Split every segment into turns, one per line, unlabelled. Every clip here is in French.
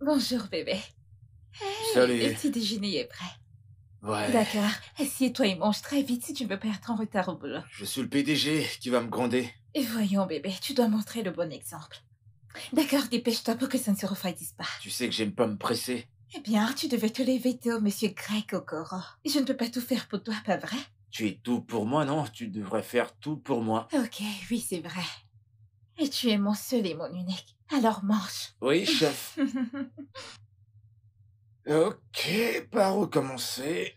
Bonjour, bébé. Hey, le
Salut.
petit déjeuner est prêt.
Ouais.
D'accord. Assieds-toi et mange très vite si tu veux pas être en retard au boulot.
Je suis le PDG qui va me gronder.
Et voyons, bébé, tu dois montrer le bon exemple. D'accord, dépêche-toi pour que ça ne se refroidisse pas.
Tu sais que j'aime pas me presser.
Eh bien, tu devais te lever tôt, monsieur Greg Okoro. Et je ne peux pas tout faire pour toi, pas vrai?
Tu es tout pour moi, non? Tu devrais faire tout pour moi.
Ok, oui, c'est vrai. Et tu es mon seul et mon unique. Alors mange.
Oui, chef. Ok, par où commencer?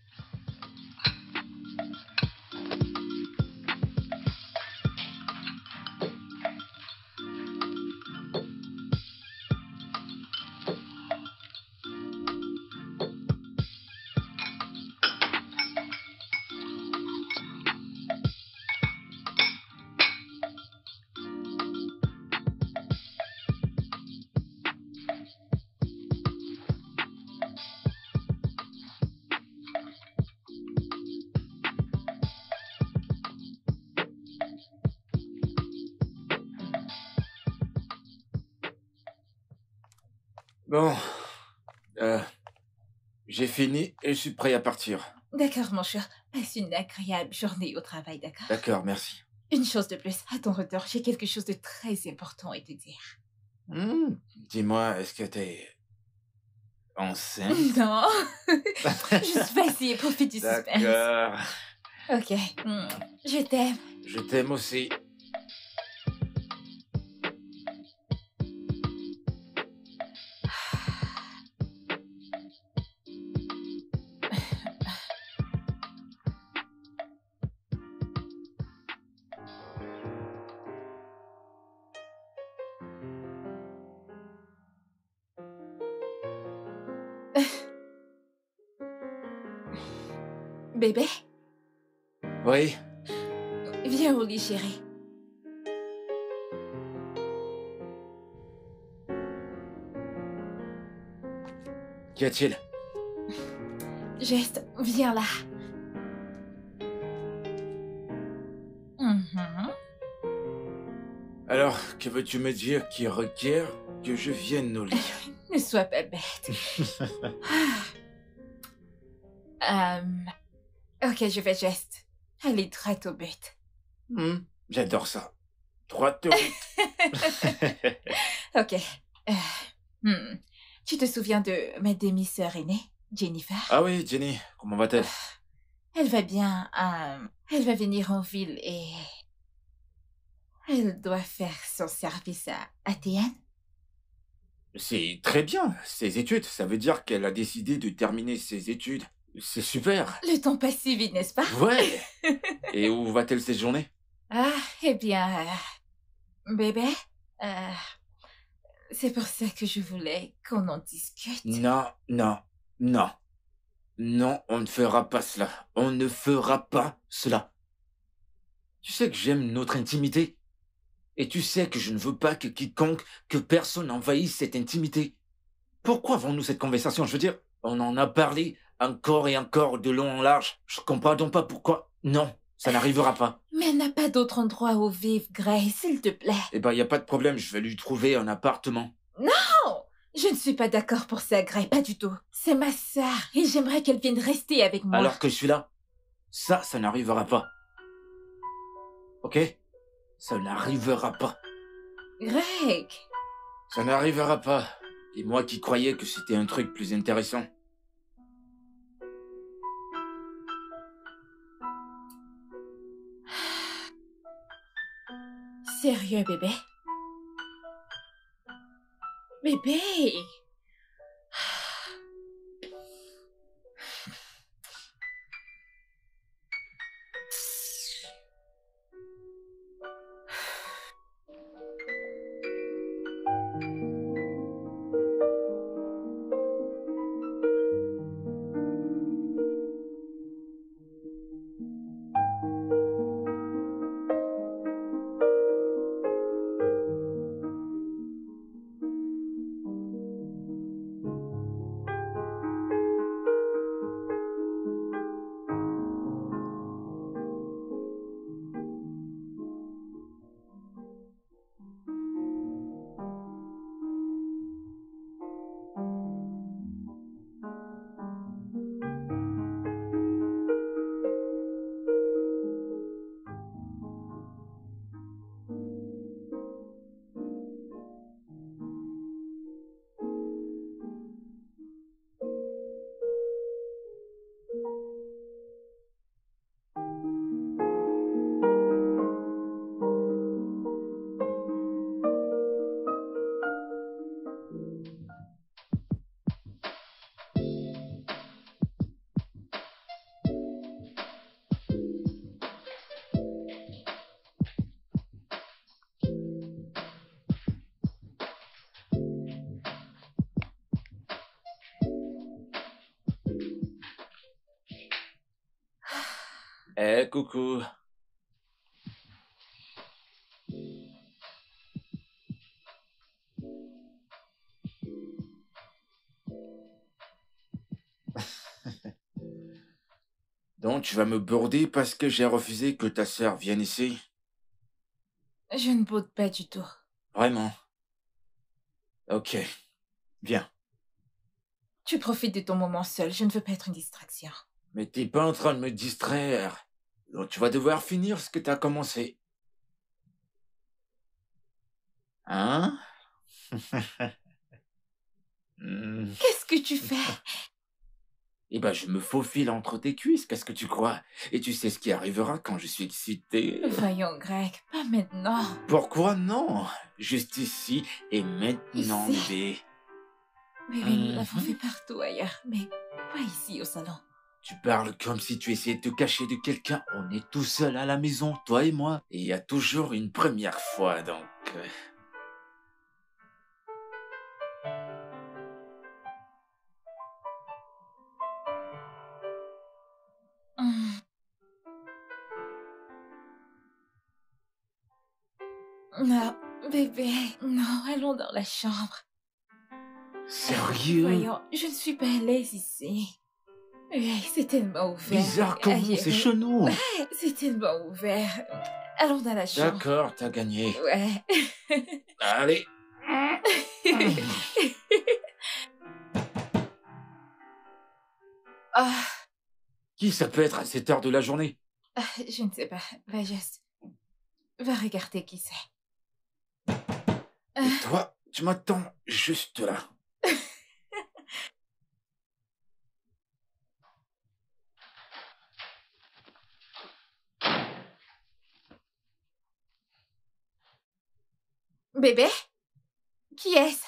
Bon, j'ai fini et je suis prêt à partir.
D'accord, mon cher. Passe une agréable journée au travail, d'accord?
D'accord, merci.
Une chose de plus, à ton retour, j'ai quelque chose de très important à te dire.
Dis-moi, est-ce que t'es enceinte?
Non. Juste vas-y et profite du suspense.
D'accord.
Ok. Je t'aime.
Je t'aime aussi.
Bébé,
Oui?
viens au lit, chérie.
Qu'y a-t-il?
Geste, viens là. Mhm.
Alors, que veux-tu me dire qui requiert que je vienne au lit?
Ne sois pas bête. Ok, je fais geste. Allez, droit au but.
J'adore ça. Droit au but.
Ok. Hmm. Tu te souviens de ma demi-sœur aînée, Jennifer?
Ah oui, Jenny, comment va-t-elle?
Elle va bien. Elle va venir en ville et... Elle doit faire son service à Athéane.
C'est très bien, ses études. Ça veut dire qu'elle a décidé de terminer ses études. C'est super.
Le temps passe si vite, n'est-ce pas?
Ouais. Et où va-t-elle séjourner?
Eh bien... bébé, c'est pour ça que je voulais qu'on en discute.
Non, non, non. Non, on ne fera pas cela. On ne fera pas cela. Tu sais que j'aime notre intimité. Et tu sais que je ne veux pas que quiconque, que personne envahisse cette intimité. Pourquoi avons-nous cette conversation? Je veux dire, on en a parlé encore et encore de long en large. Je comprends donc pas pourquoi. Non, ça n'arrivera pas.
Mais elle n'a pas d'autre endroit où vivre, Grace, s'il te plaît.
Eh ben, y a pas de problème, je vais lui trouver un appartement.
Non! Je ne suis pas d'accord pour ça, Grace, pas du tout. C'est ma sœur et j'aimerais qu'elle vienne rester avec moi.
Alors que je suis là, ça n'arrivera pas. Ok? Ça n'arrivera pas.
Greg!
Ça n'arrivera pas. Et moi qui croyais que c'était un truc plus intéressant.
Sérieux, bébé? Bébé!
Coucou. Donc, tu vas me border parce que j'ai refusé que ta sœur vienne ici?
Je ne boude pas du tout.
Vraiment? Ok, viens.
Tu profites de ton moment seul, je ne veux pas être une distraction.
Mais t'es pas en train de me distraire. Donc, tu vas devoir finir ce que t'as commencé. Hein? Hmm.
Qu'est-ce que tu fais?
Eh ben, je me faufile entre tes cuisses, qu'est-ce que tu crois? Et tu sais ce qui arrivera quand je suis excité?
Voyons, Greg, pas maintenant.
Pourquoi non? Juste ici et maintenant,
Ici?
bébé.
Bébé, nous l'avons fait partout ailleurs, mais pas ici au salon.
Tu parles comme si tu essayais de te cacher de quelqu'un. On est tout seul à la maison, toi et moi. Et il y a toujours une première fois, donc...
Hum. Non, bébé, non, allons dans la chambre.
Sérieux?
Voyons, je ne suis pas à l'aise ici. Oui, c'est tellement ouvert.
Bizarre comme
Aïe,
vous, c'est
aïe.
chenou.
C'est tellement ouvert. Allons dans la chambre.
D'accord, t'as gagné.
Ouais.
Allez.
Ah,
Qui ça peut être à cette heure de la journée?
je ne sais pas. Va juste. Va regarder qui c'est.
Et toi, tu m'attends juste là.
Bébé? Qui est-ce?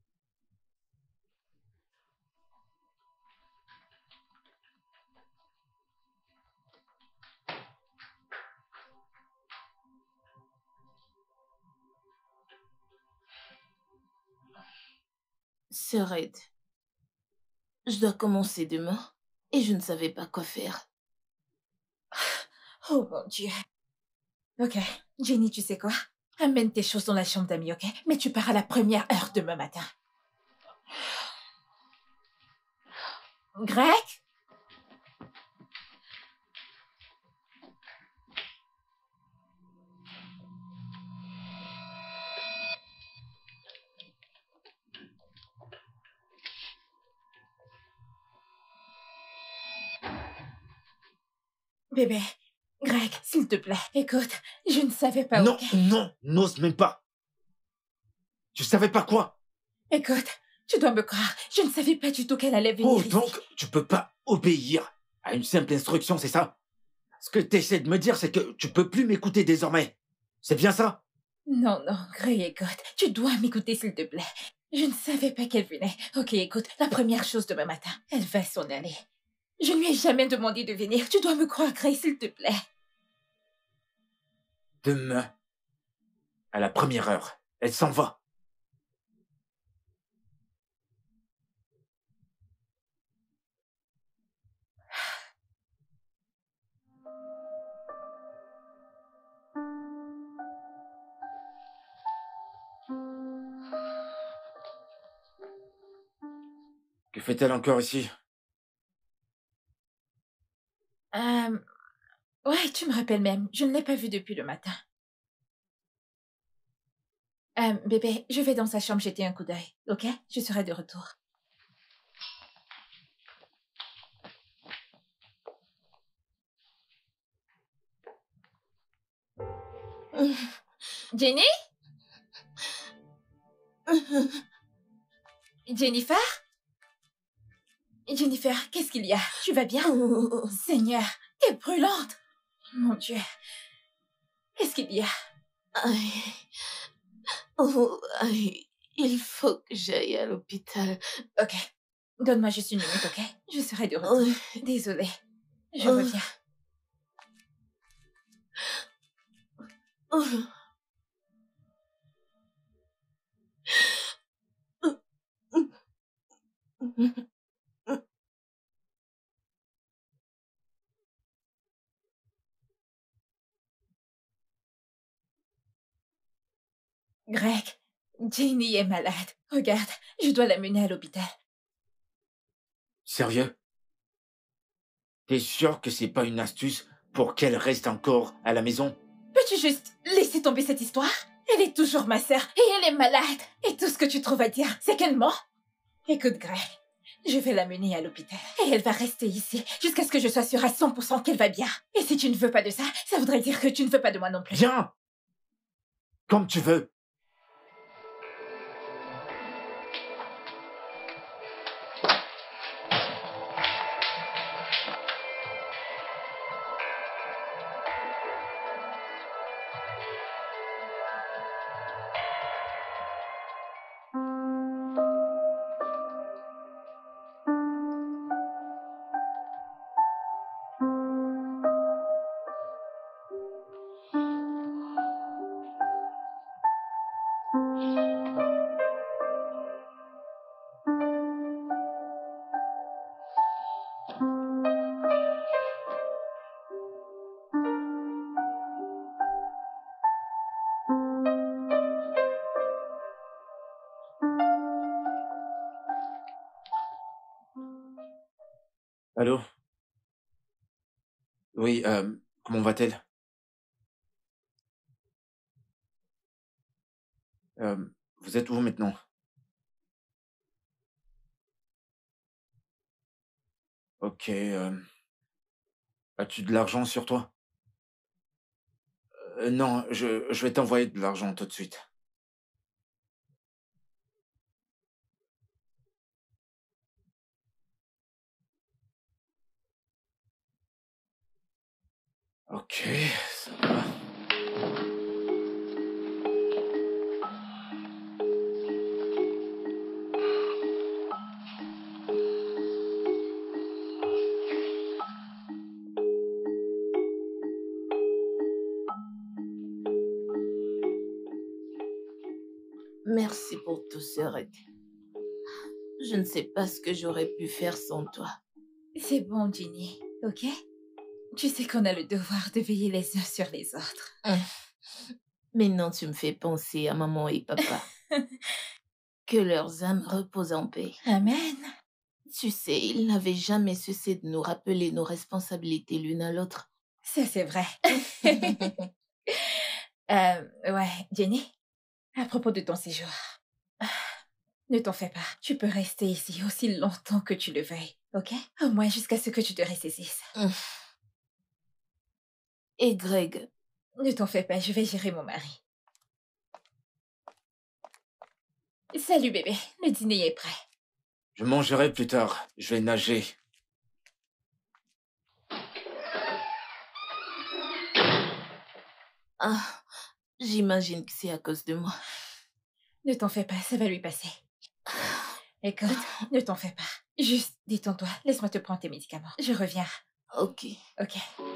C'est raide. Je dois commencer demain et je ne savais pas quoi faire.
Oh mon Dieu. Ok, Jenny, tu sais quoi? Amène tes choses dans la chambre d'amis, ok? Mais tu pars à la première heure demain matin. Greg? Bébé, Greg, s'il te plaît, écoute, je ne savais pas,
Non,
ok?
non, n'ose même pas. Tu savais pas quoi?
Écoute, tu dois me croire, je ne savais pas du tout qu'elle allait venir
Oh,
ici.
donc, tu peux pas obéir à une simple instruction, c'est ça? Ce que t'essaies de me dire, c'est que tu peux plus m'écouter désormais. C'est bien ça?
Non, non, Greg, écoute, tu dois m'écouter, s'il te plaît. Je ne savais pas qu'elle venait. Ok, écoute, la première chose demain matin, elle va s'en aller. Je ne lui ai jamais demandé de venir. Tu dois me croire, Greg, s'il te plaît.
Demain, à la première heure, elle s'en va. Que fait-elle encore ici?
Euh... Ouais, tu me rappelles même. Je ne l'ai pas vue depuis le matin. Bébé, je vais dans sa chambre jeter un coup d'œil, ok? Je serai de retour. Jenny? Jennifer? Jennifer, qu'est-ce qu'il y a? Tu vas bien? Seigneur, t'es brûlante. Mon Dieu. Qu'est-ce qu'il y a?
Aïe. Oh, aïe. Il faut que j'aille à l'hôpital.
Ok. Donne-moi juste une minute, ok? Je serai de retour.
Oh.
Désolée. Je reviens.
Oh.
Greg, Jenny est malade. Regarde, je dois la mener à l'hôpital.
Sérieux? T'es sûr que c'est pas une astuce pour qu'elle reste encore à la maison?
Peux-tu juste laisser tomber cette histoire? Elle est toujours ma sœur et elle est malade. Et tout ce que tu trouves à dire, c'est qu'elle ment. Écoute, Greg, je vais la mener à l'hôpital. Et elle va rester ici jusqu'à ce que je sois sûre à 100% qu'elle va bien. Et si tu ne veux pas de ça, ça voudrait dire que tu ne veux pas de moi non plus.
Viens! Comme tu veux. Allô? Oui, comment va-t-elle? Vous êtes où maintenant? Ok, as-tu de l'argent sur toi? Non, je vais t'envoyer de l'argent tout de suite. Ok, ça va.
Merci pour tout, sœurette. Je ne sais pas ce que j'aurais pu faire sans toi.
C'est bon, Jenny, ok? Tu sais qu'on a le devoir de veiller les uns sur les autres.
Maintenant, tu me fais penser à maman et papa. Que leurs âmes reposent en paix.
Amen.
Tu sais, ils n'avaient jamais cessé de nous rappeler nos responsabilités l'une à l'autre.
Ça, c'est vrai. Ouais, Jenny, à propos de ton séjour, ne t'en fais pas. Tu peux rester ici aussi longtemps que tu le veuilles, ok? Au moins jusqu'à ce que tu te ressaisisses.
Et Greg?
Ne t'en fais pas, je vais gérer mon mari. Salut bébé, le dîner est prêt.
Je mangerai plus tard. Je vais nager.
Ah, j'imagine que c'est à cause de moi.
Ne t'en fais pas, ça va lui passer. Écoute, ne t'en fais pas. Juste détends-toi, laisse-moi te prendre tes médicaments. Je reviens.
Ok.
Ok.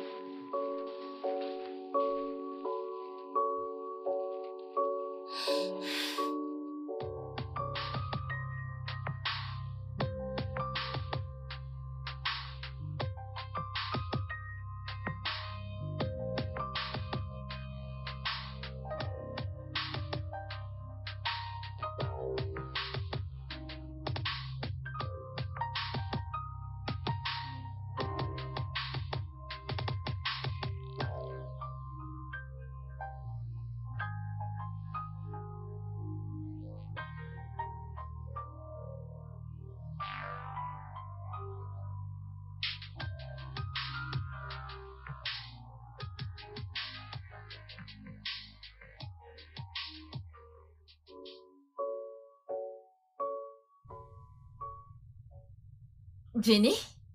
Jenny?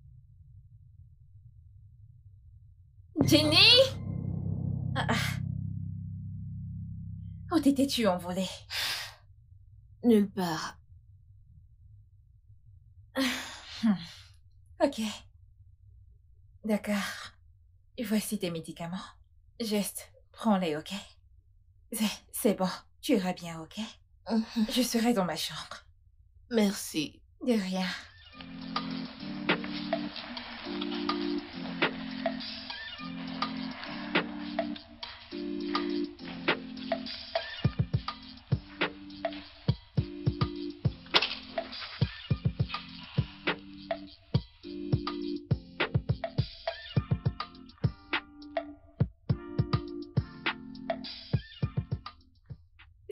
Jenny? Où t'étais-tu envolée?
Nulle part.
Ok. D'accord. Voici tes médicaments. Juste, prends-les, ok? C'est bon. Tu iras bien, ok? Je serai dans ma chambre.
Merci.
De rien.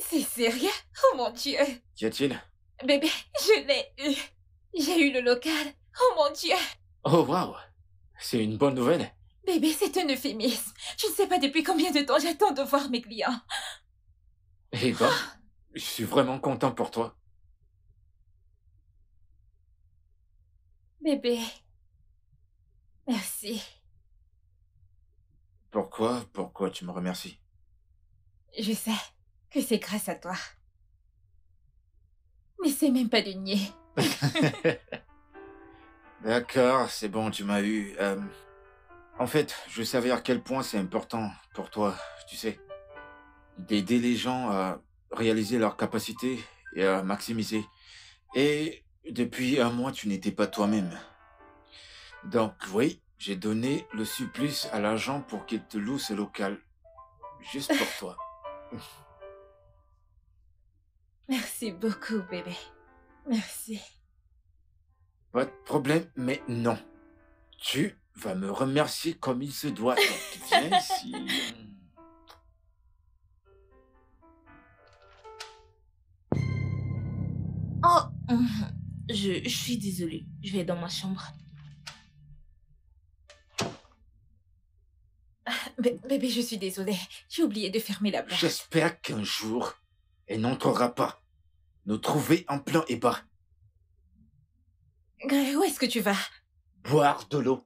C'est sérieux? Oh mon Dieu!
Qu'y a-t-il?
Bébé, je l'ai eu. J'ai eu le local. Oh mon Dieu!
Oh, waouh! C'est une bonne nouvelle.
Bébé, c'est un euphémisme. Tu ne sais pas depuis combien de temps j'attends de voir mes clients.
Eh ben, je suis vraiment content pour toi.
Bébé, merci.
Pourquoi tu me remercies?
Je sais que c'est grâce à toi. Mais c'est même pas de nier.
D'accord, c'est bon, tu m'as eu. En fait, je savais à quel point c'est important pour toi, tu sais, d'aider les gens à réaliser leurs capacités et à maximiser. Et depuis un mois, tu n'étais pas toi-même. Donc oui, j'ai donné le surplus à l'agent pour qu'il te loue ce local. Juste pour toi.
Merci beaucoup, bébé. Merci.
Pas de problème, mais non. Tu vas me remercier comme il se doit. Donc viens ici.
Oh, je suis désolée. Je vais dans ma chambre.
Bébé, je suis désolée. J'ai oublié de fermer la porte.
J'espère qu'un jour, elle n'entrera pas. Nous trouver en plein ébat.
Où est-ce que tu vas?
Boire de l'eau.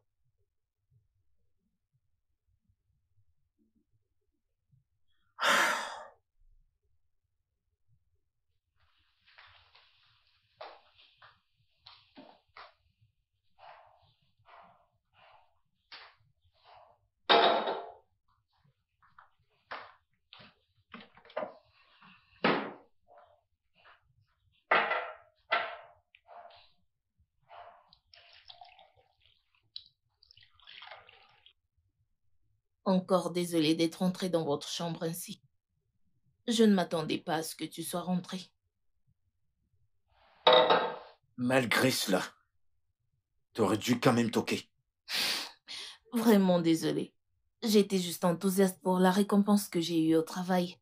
Encore désolée d'être entrée dans votre chambre ainsi. Je ne m'attendais pas à ce que tu sois rentrée.
Malgré cela, t'aurais dû quand même toquer.
Vraiment désolée. J'étais juste enthousiaste pour la récompense que j'ai eue au travail.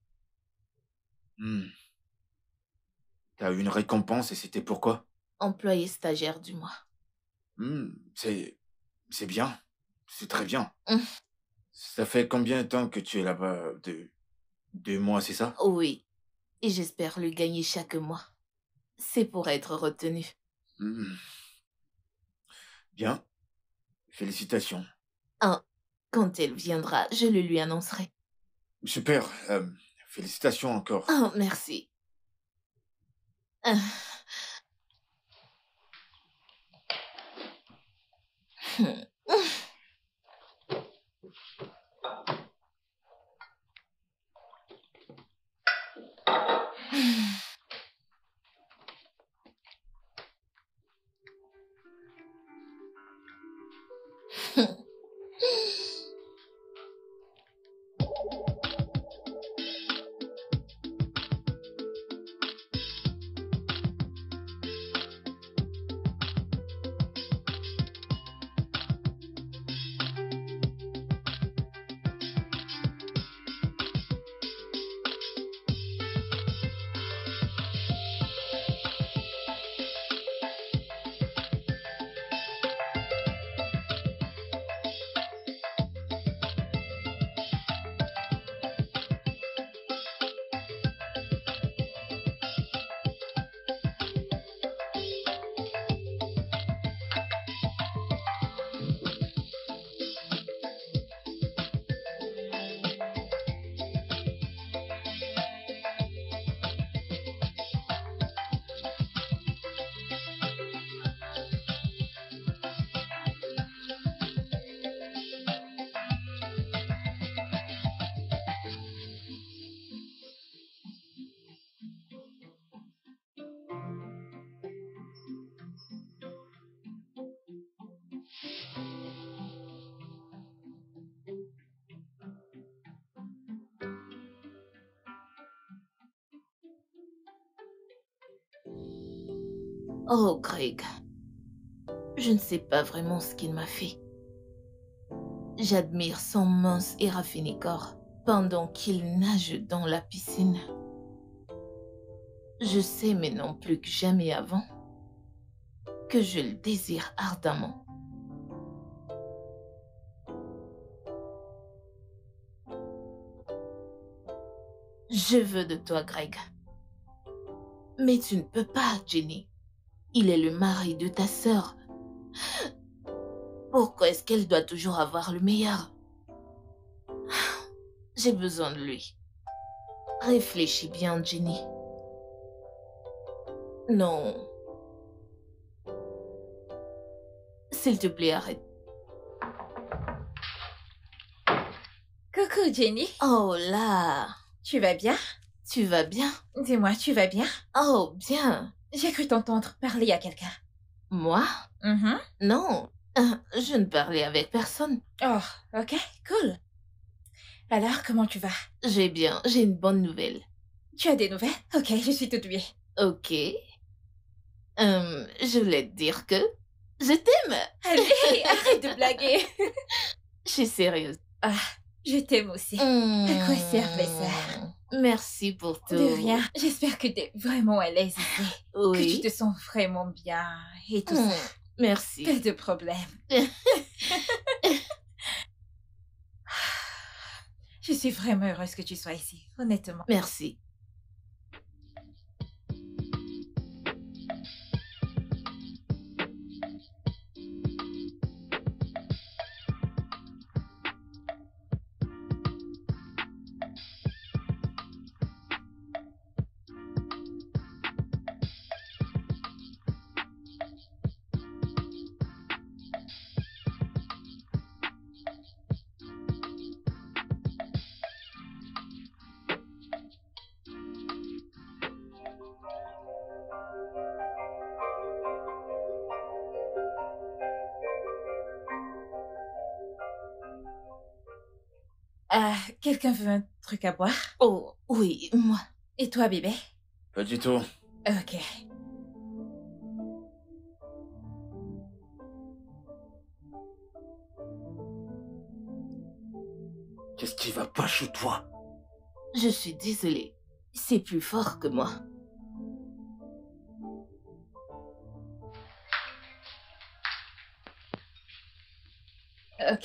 T'as eu une récompense et c'était pourquoi?
Employé stagiaire du mois.
C'est bien. C'est très bien.
Hum.
Ça fait combien de temps que tu es là-bas? 2 mois, c'est ça?
Oui. Et j'espère le gagner chaque mois. C'est pour être retenu.
Bien. Félicitations.
Quand elle viendra, je le lui annoncerai.
Super. Félicitations encore.
Oh, merci. Ah. Oh, Greg. Je ne sais pas vraiment ce qu'il m'a fait. J'admire son mince et raffiné corps pendant qu'il nage dans la piscine. Je sais maintenant plus que jamais avant que je le désire ardemment. Je veux de toi, Greg. Mais tu ne peux pas, Jenny. Il est le mari de ta sœur. Pourquoi est-ce qu'elle doit toujours avoir le meilleur? J'ai besoin de lui. Réfléchis bien, Jenny. Non. S'il te plaît, arrête.
Coucou, Jenny.
Oh là,
Tu vas bien?
tu vas bien?
Dis-moi, tu vas bien?
Oh, bien.
J'ai cru t'entendre parler à quelqu'un.
Moi?
Mhm.
Non, je ne parlais avec personne.
Oh, ok, cool. Alors, comment tu vas?
J'ai bien, j'ai une bonne nouvelle.
Tu as des nouvelles? Ok, je suis toute oui.
Ok. Je voulais te dire que je t'aime.
Allez, arrête de blaguer.
Je suis sérieuse.
Ah, je t'aime aussi. À quoi servent ça?
Merci pour tout.
De rien. J'espère que t'es vraiment à l'aise ici. Que tu
Oui.
te sens vraiment bien et tout ça.
Merci.
Pas de problème. Je suis vraiment heureuse que tu sois ici, honnêtement.
Merci.
Quelqu'un veut un truc à boire?
Oh, oui, moi.
Et toi, bébé?
Pas du tout.
Ok.
Qu'est-ce qui va pas chez toi?
Je suis désolée. C'est plus fort que moi.
Ok.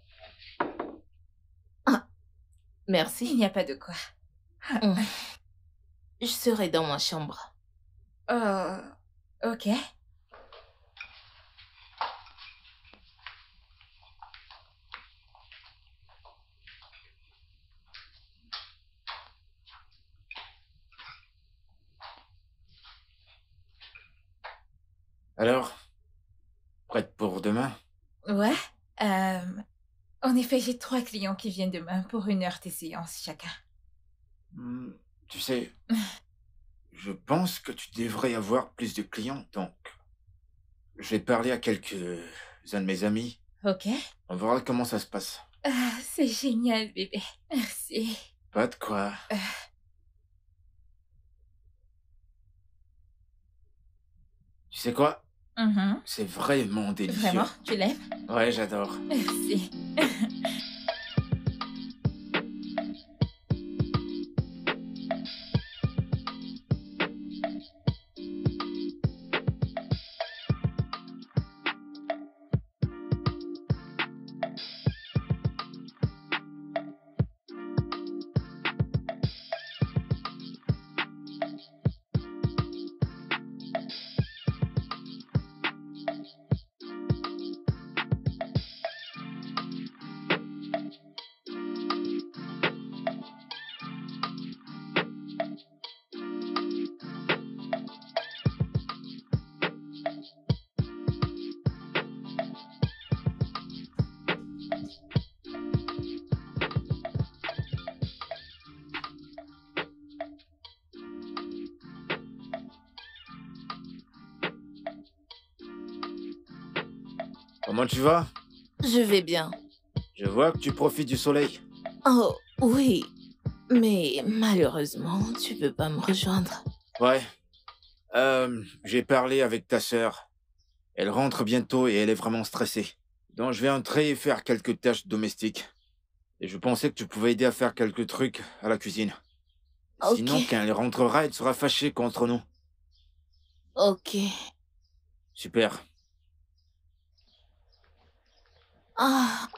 Merci.
Il n'y a pas de quoi.
Je serai dans ma chambre.
Oh, ok.
Alors, prête pour demain?
Ouais. En effet, j'ai 3 clients qui viennent demain pour 1 heure de séance chacun.
Tu sais, je pense que tu devrais avoir plus de clients, donc je vais parler à quelques-uns de mes amis.
Ok.
On verra comment ça se passe.
Ah, c'est génial, bébé. Merci.
Pas de quoi. Tu sais quoi?
Mhm.
C'est vraiment délicieux.
Vraiment? Tu l'aimes?
Ouais, j'adore.
Merci.
Comment tu vas?
Je vais bien.
Je vois que tu profites du soleil.
Oh, oui. Mais malheureusement, tu peux pas me rejoindre.
Ouais. J'ai parlé avec ta sœur. Elle rentre bientôt et elle est vraiment stressée. Donc je vais entrer et faire quelques tâches domestiques. Et je pensais que tu pouvais aider à faire quelques trucs à la cuisine.
Ok,
Sinon, quand elle rentrera, elle sera fâchée contre nous.
ok.
Super.
Ah.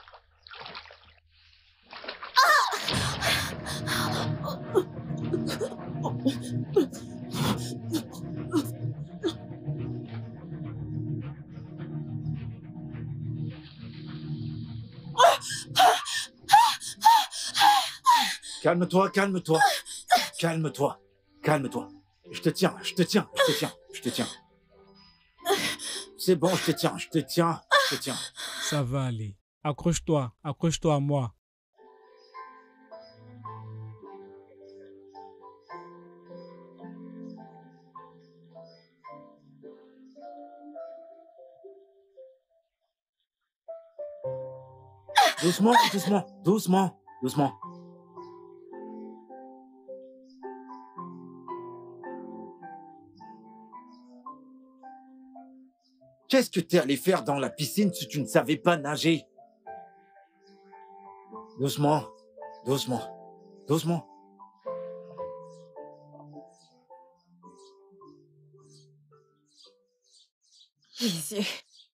Calme-toi, calme-toi. Calme-toi. Calme-toi. Je te tiens, je te tiens, je te tiens, je te tiens. C'est bon, je te tiens, je te tiens, je te tiens.
Ça va aller. Accroche-toi à moi.
Doucement, doucement, doucement, doucement. Qu'est-ce que t'es allé faire dans la piscine si tu ne savais pas nager? Doucement, doucement, doucement.
Jésus.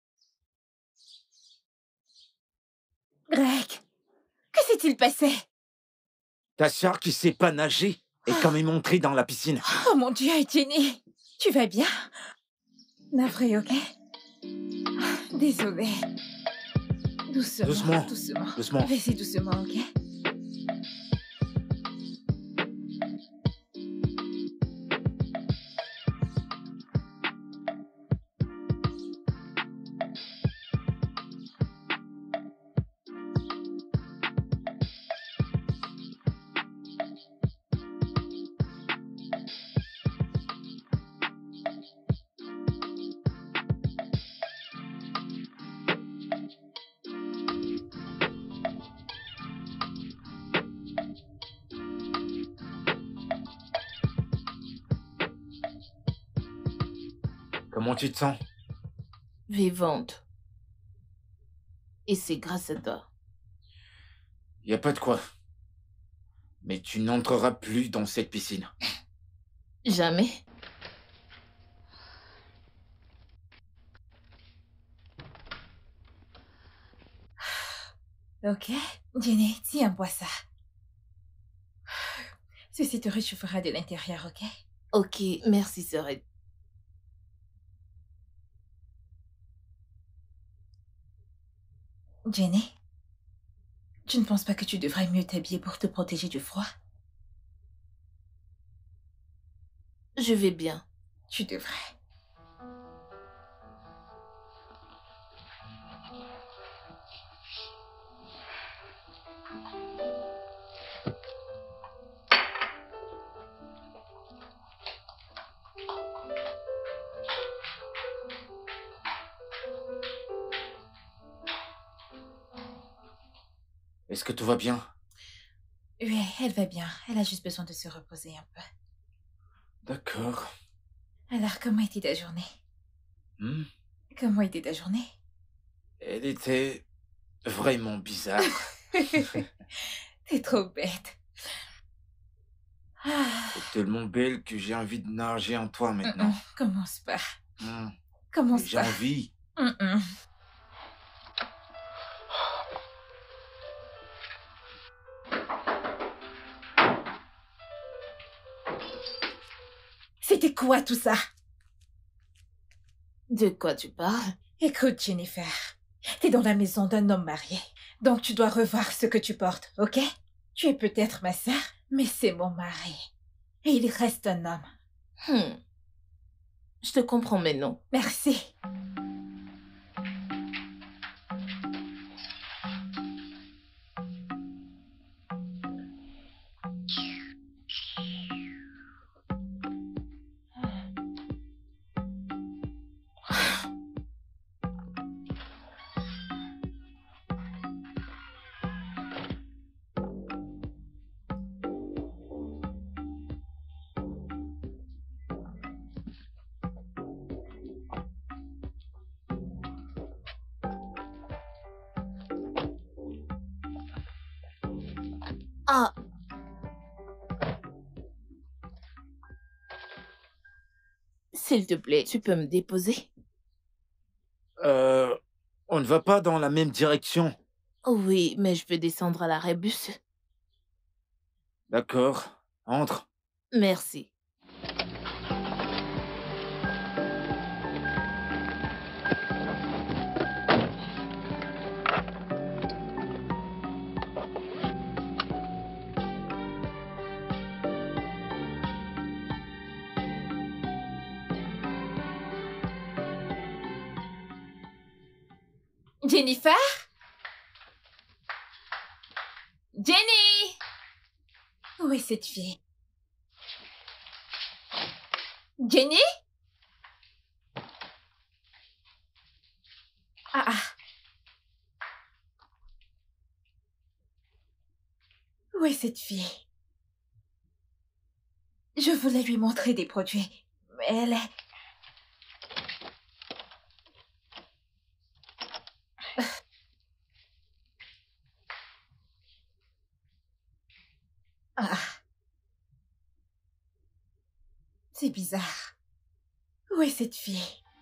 Greg, que s'est-il passé?
Ta sœur qui sait pas nager est quand même entrée dans la piscine.
Oh mon Dieu, Jenny, tu vas bien? Navré, ok? Désolée. Doucement,
Doucement,
doucement.
doucement.
Vas-y doucement, ok?
Comment tu te sens?
Vivante. Et c'est grâce à toi.
Y a pas de quoi. Mais tu n'entreras plus dans cette piscine.
Jamais.
Ok? Jenny, tiens, bois ça. Ceci te réchauffera de l'intérieur, ok?
Ok, merci, Sorette.
Jenny, tu ne penses pas que tu devrais mieux t'habiller pour te protéger du froid?
Je vais bien.
Tu devrais.
Est-ce que tout va bien?
Oui, elle va bien. Elle a juste besoin de se reposer un peu.
D'accord.
Alors, comment était ta journée?
Hmm?
Comment était ta journée?
Elle était vraiment bizarre.
T'es trop bête. Ah.
T'es tellement belle que j'ai envie de nager en toi maintenant.
Commence pas.
Hmm.
Commence
J'ai
pas.
envie.
C'était quoi tout ça?
De quoi tu parles?
Écoute, Jennifer. T'es dans la maison d'un homme marié. Donc tu dois revoir ce que tu portes, ok? Tu es peut-être ma sœur, mais c'est mon mari. Et il reste un homme.
Je te comprends maintenant.
Merci.
Ah, S'il te plaît, tu peux me déposer?
On ne va pas dans la même direction.
Oui, mais je peux descendre à l'arrêt bus.
D'accord. Entre.
Merci.
Jennifer? Jenny! Où est cette fille? Jenny? Ah. Où est cette fille? Je voulais lui montrer des produits, mais elle est... Ah. C'est bizarre. Où est cette fille?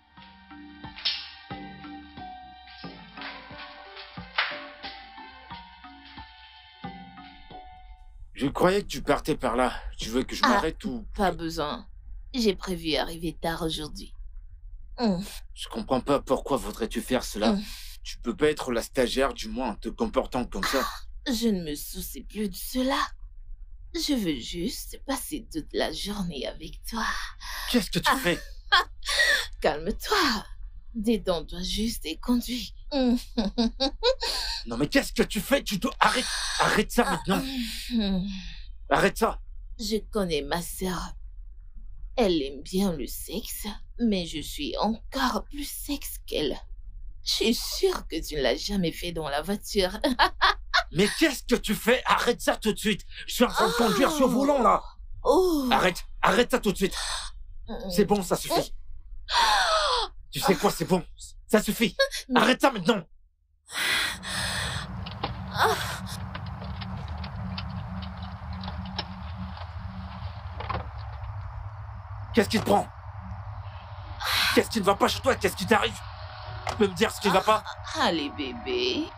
Je croyais que tu partais par là. Tu veux que je m'arrête ou...
Pas besoin. J'ai prévu arriver tard aujourd'hui.
Je comprends pas pourquoi voudrais-tu faire cela. Tu peux pas être la stagiaire du moins en te comportant comme ça.
Je ne me soucie plus de cela. Je veux juste passer toute la journée avec toi.
Qu'est-ce que tu fais?
Calme-toi. Détends-toi juste et conduis.
Non mais qu'est-ce que tu fais? Tu dois... Arrête ça maintenant. Arrête ça.
Je connais ma sœur. Elle aime bien le sexe, mais je suis encore plus sexe qu'elle. Je suis sûre que tu ne l'as jamais fait dans la voiture.
Mais qu'est-ce que tu fais? Arrête ça tout de suite. Je suis en train de conduire sur le volant là.
Oh.
Arrête ça tout de suite. C'est bon, ça suffit. Tu sais quoi, c'est bon. Ça suffit. Arrête ça maintenant. Qu'est-ce qui te prend? Qu'est-ce qui ne va pas chez toi? Qu'est-ce qui t'arrive? Tu peux me dire ce qui ne va pas?
Allez, bébé.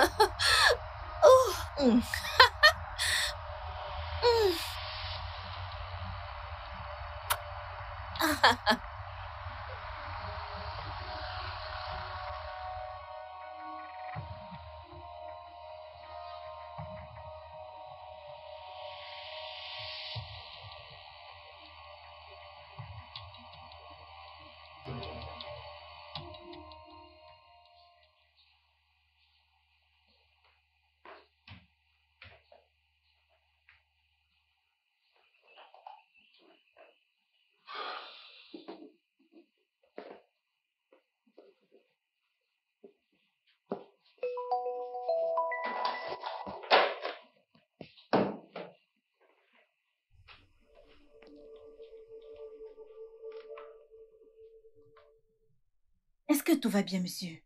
Est-ce que tout va bien, monsieur?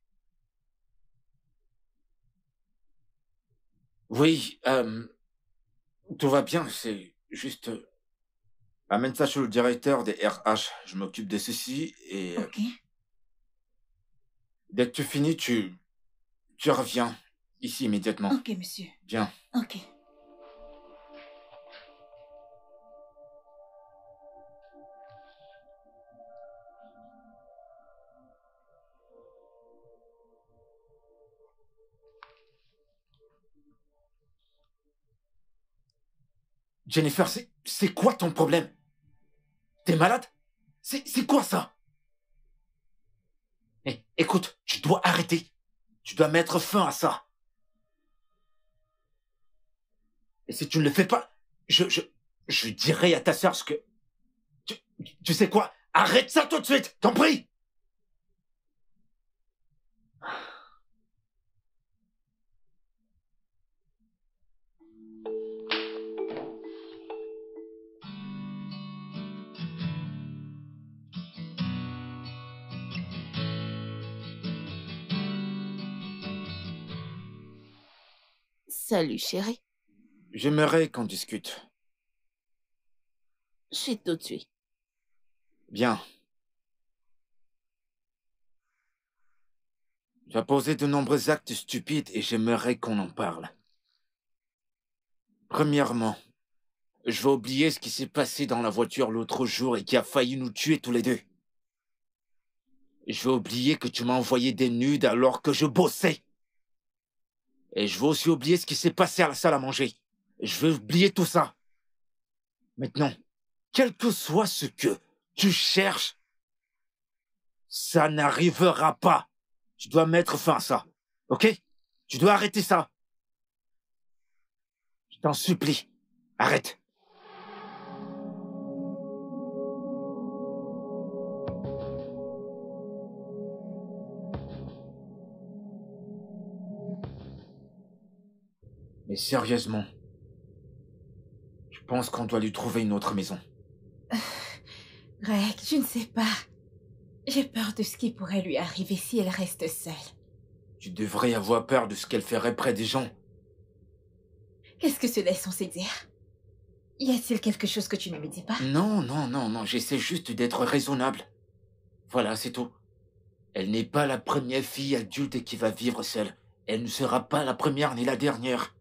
Oui, tout va bien, c'est juste... amène ça chez le directeur des RH. Je m'occupe de ceci et...
Ok.
dès que tu finis, tu reviens ici immédiatement.
Ok, monsieur.
Bien.
Ok.
Jennifer, c'est quoi ton problème? T'es malade? C'est quoi ça? Eh, écoute, tu dois arrêter. Tu dois mettre fin à ça. Et si tu ne le fais pas, je dirai à ta sœur ce que... Tu sais quoi? Arrête ça tout de suite, t'en prie!
Salut, chérie.
J'aimerais qu'on discute.
Je suis tout de suite.
Bien. Tu as posé de nombreux actes stupides et j'aimerais qu'on en parle. Premièrement, je vais oublier ce qui s'est passé dans la voiture l'autre jour et qui a failli nous tuer tous les deux. Je vais oublier que tu m'as envoyé des nudes alors que je bossais. Et je vais aussi oublier ce qui s'est passé à la salle à manger. Je vais oublier tout ça. Maintenant, quel que soit ce que tu cherches, ça n'arrivera pas. Tu dois mettre fin à ça, ok? Tu dois arrêter ça. Je t'en supplie, arrête. Mais sérieusement, je pense qu'on doit lui trouver une autre maison.
Greg, je ne sais pas. J'ai peur de ce qui pourrait lui arriver si elle reste seule.
Tu devrais avoir peur de ce qu'elle ferait près des gens.
Qu'est-ce que cela est censé dire? Y a-t-il quelque chose que tu ne me dis pas?
Non, j'essaie juste d'être raisonnable. Voilà, c'est tout. Elle n'est pas la première fille adulte qui va vivre seule. Elle ne sera pas la première ni la dernière.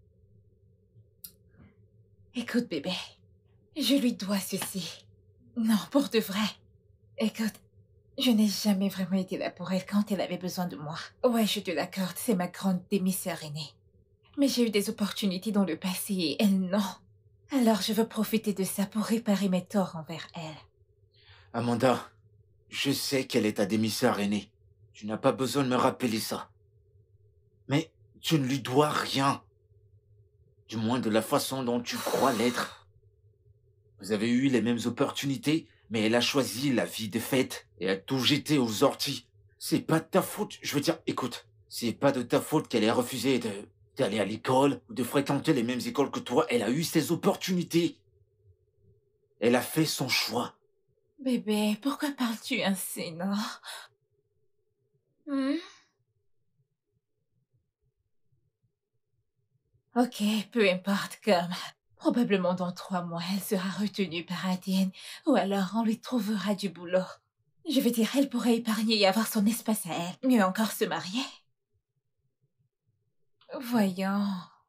Écoute, bébé, je lui dois ceci. Non, pour de vrai. Écoute, je n'ai jamais vraiment été là pour elle quand elle avait besoin de moi. Ouais, je te l'accorde, c'est ma grande demi-sœur aînée. Mais j'ai eu des opportunités dans le passé et elle, non. Alors je veux profiter de ça pour réparer mes torts envers elle.
Amanda, je sais qu'elle est ta demi-sœur aînée. Tu n'as pas besoin de me rappeler ça. Mais tu ne lui dois rien. Du moins de la façon dont tu crois l'être. Vous avez eu les mêmes opportunités, mais elle a choisi la vie de fête et a tout jeté aux orties. C'est pas de ta faute. Je veux dire, écoute, c'est pas de ta faute qu'elle ait refusé d'aller à l'école ou de fréquenter les mêmes écoles que toi. Elle a eu ses opportunités. Elle a fait son choix.
Bébé, pourquoi parles-tu ainsi, non? Ok, peu importe, comme... Probablement dans 3 mois, elle sera retenue par Adienne, ou alors on lui trouvera du boulot. Je veux dire, elle pourrait épargner et avoir son espace à elle. Mieux encore se marier. Voyons.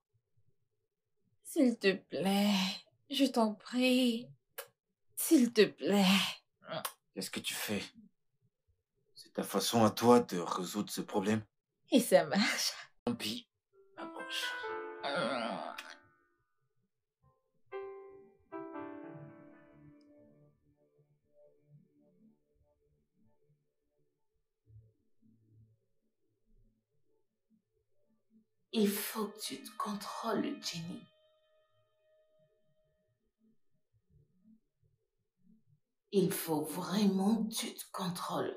S'il te plaît, je t'en prie. S'il te plaît.
Qu'est-ce que tu fais? C'est ta façon à toi de résoudre ce problème?
Et ça marche.
Tant pis. Approche.
Il faut que tu te contrôles, Jenny. Il faut vraiment que tu te contrôles.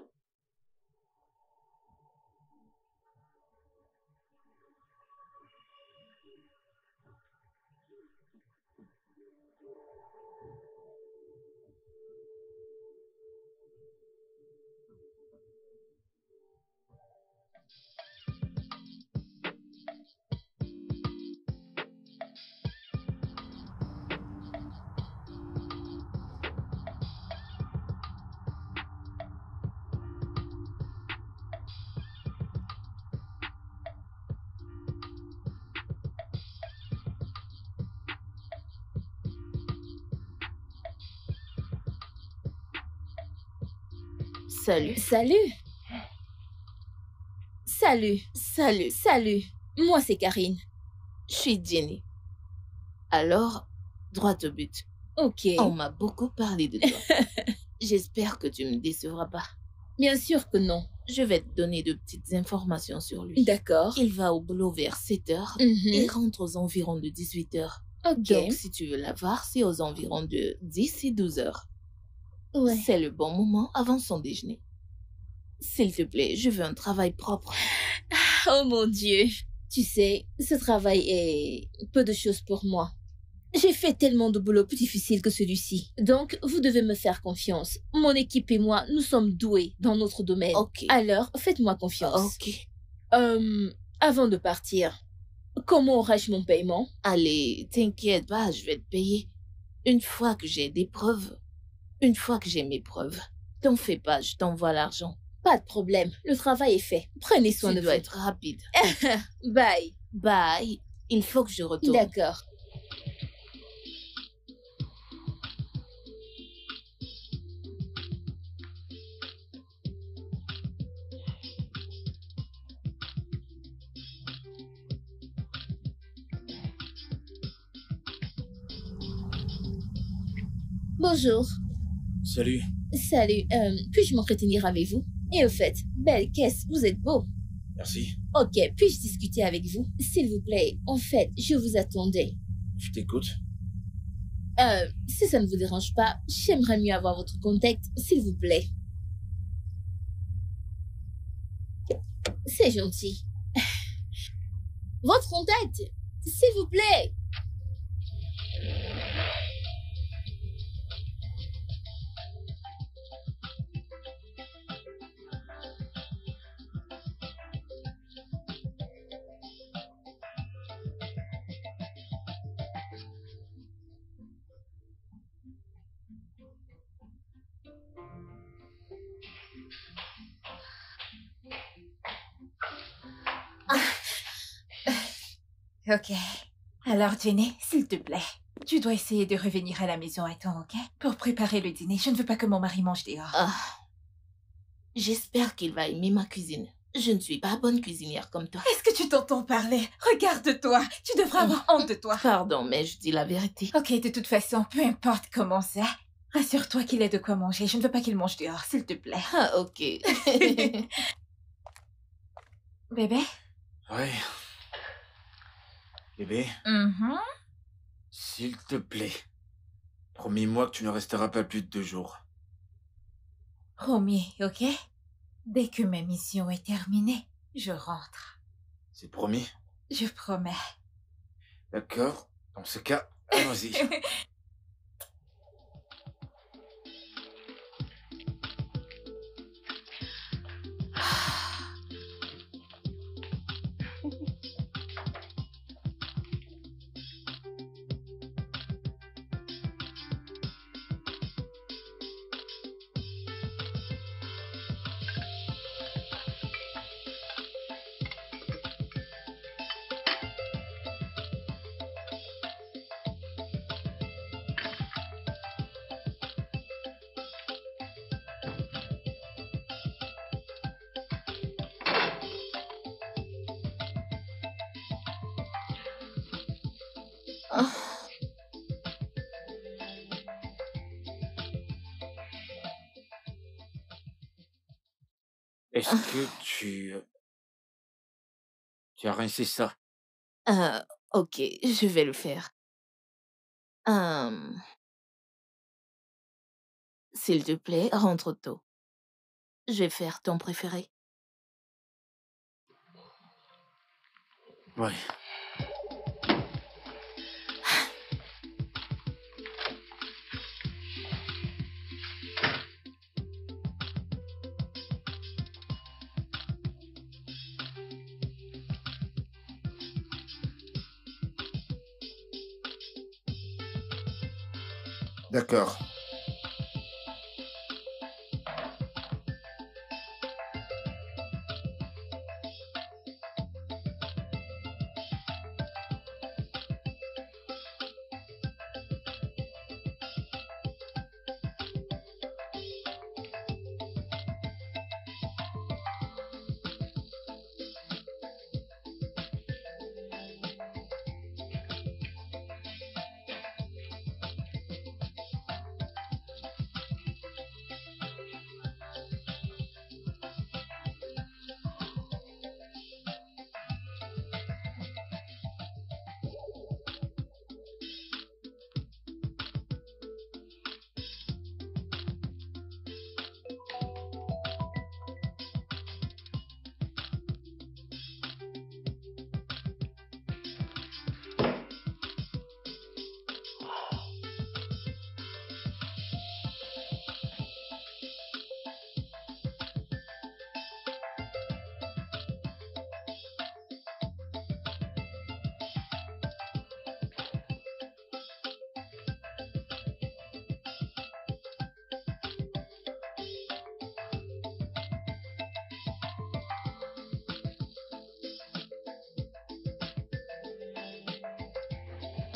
Salut.
Salut. Salut.
Salut.
Salut. Moi, c'est Karine.
Je suis Jenny. Alors, droit au but.
Ok.
On m'a beaucoup parlé de toi. J'espère que tu me décevras pas.
Bien sûr que non.
Je vais te donner de petites informations sur lui.
D'accord.
Il va au boulot vers 7 heures et rentre aux environs de 18 heures.
Ok.
Donc, si tu veux la voir, c'est aux environs de 10 et 12 heures.
Ouais.
C'est le bon moment avant son déjeuner. S'il te plaît, je veux un travail propre.
Oh mon Dieu. Tu sais, ce travail est peu de choses pour moi. J'ai fait tellement de boulot plus difficile que celui-ci. Donc, vous devez me faire confiance. Mon équipe et moi, nous sommes doués dans notre domaine.
Ok.
Alors, faites-moi confiance.
Ok.
Avant de partir, comment aurai-je mon paiement?
Allez, t'inquiète pas, je vais te payer. Une fois que j'ai des preuves, une fois que j'ai mes preuves, t'en fais pas, je t'envoie l'argent.
Pas de problème. Le travail est fait. Prenez soin
Tu
de
dois
vous.
être rapide.
Bye.
Bye. Il faut que je retourne.
D'accord. Bonjour.
Salut.
Salut. Puis-je m'entretenir avec vous? Et au fait, belle caisse, vous êtes beau.
Merci.
Ok, puis-je discuter avec vous? S'il vous plaît, en fait, je vous attendais.
Je t'écoute.
Si ça ne vous dérange pas, j'aimerais mieux avoir votre contact, s'il vous plaît. C'est gentil. Votre contact, s'il vous plaît.
Ok. Alors, Jenny, s'il te plaît, tu dois essayer de revenir à la maison à temps, ok? Pour préparer le dîner. Je ne veux pas que mon mari mange dehors.
Ah. J'espère qu'il va aimer ma cuisine. Je ne suis pas bonne cuisinière comme toi.
Est-ce que tu t'entends parler? Regarde-toi. Tu devrais avoir honte de toi.
Pardon, mais je dis la vérité.
Ok, de toute façon, peu importe comment c'est, rassure-toi qu'il ait de quoi manger. Je ne veux pas qu'il mange dehors, s'il te plaît.
Ah, ok.
Bébé?
Ouais. Bébé,
Mhm.
s'il te plaît, promets-moi que tu ne resteras pas plus de 2 jours.
Promis, ok? Dès que ma mission est terminée, je rentre.
C'est promis?
Je promets.
D'accord. Dans ce cas, allons-y.
Ah.
Est-ce que tu as rincé ça?
Ok, je vais le faire. S'il te plaît, rentre tôt. Je vais faire ton préféré.
Ouais. D'accord.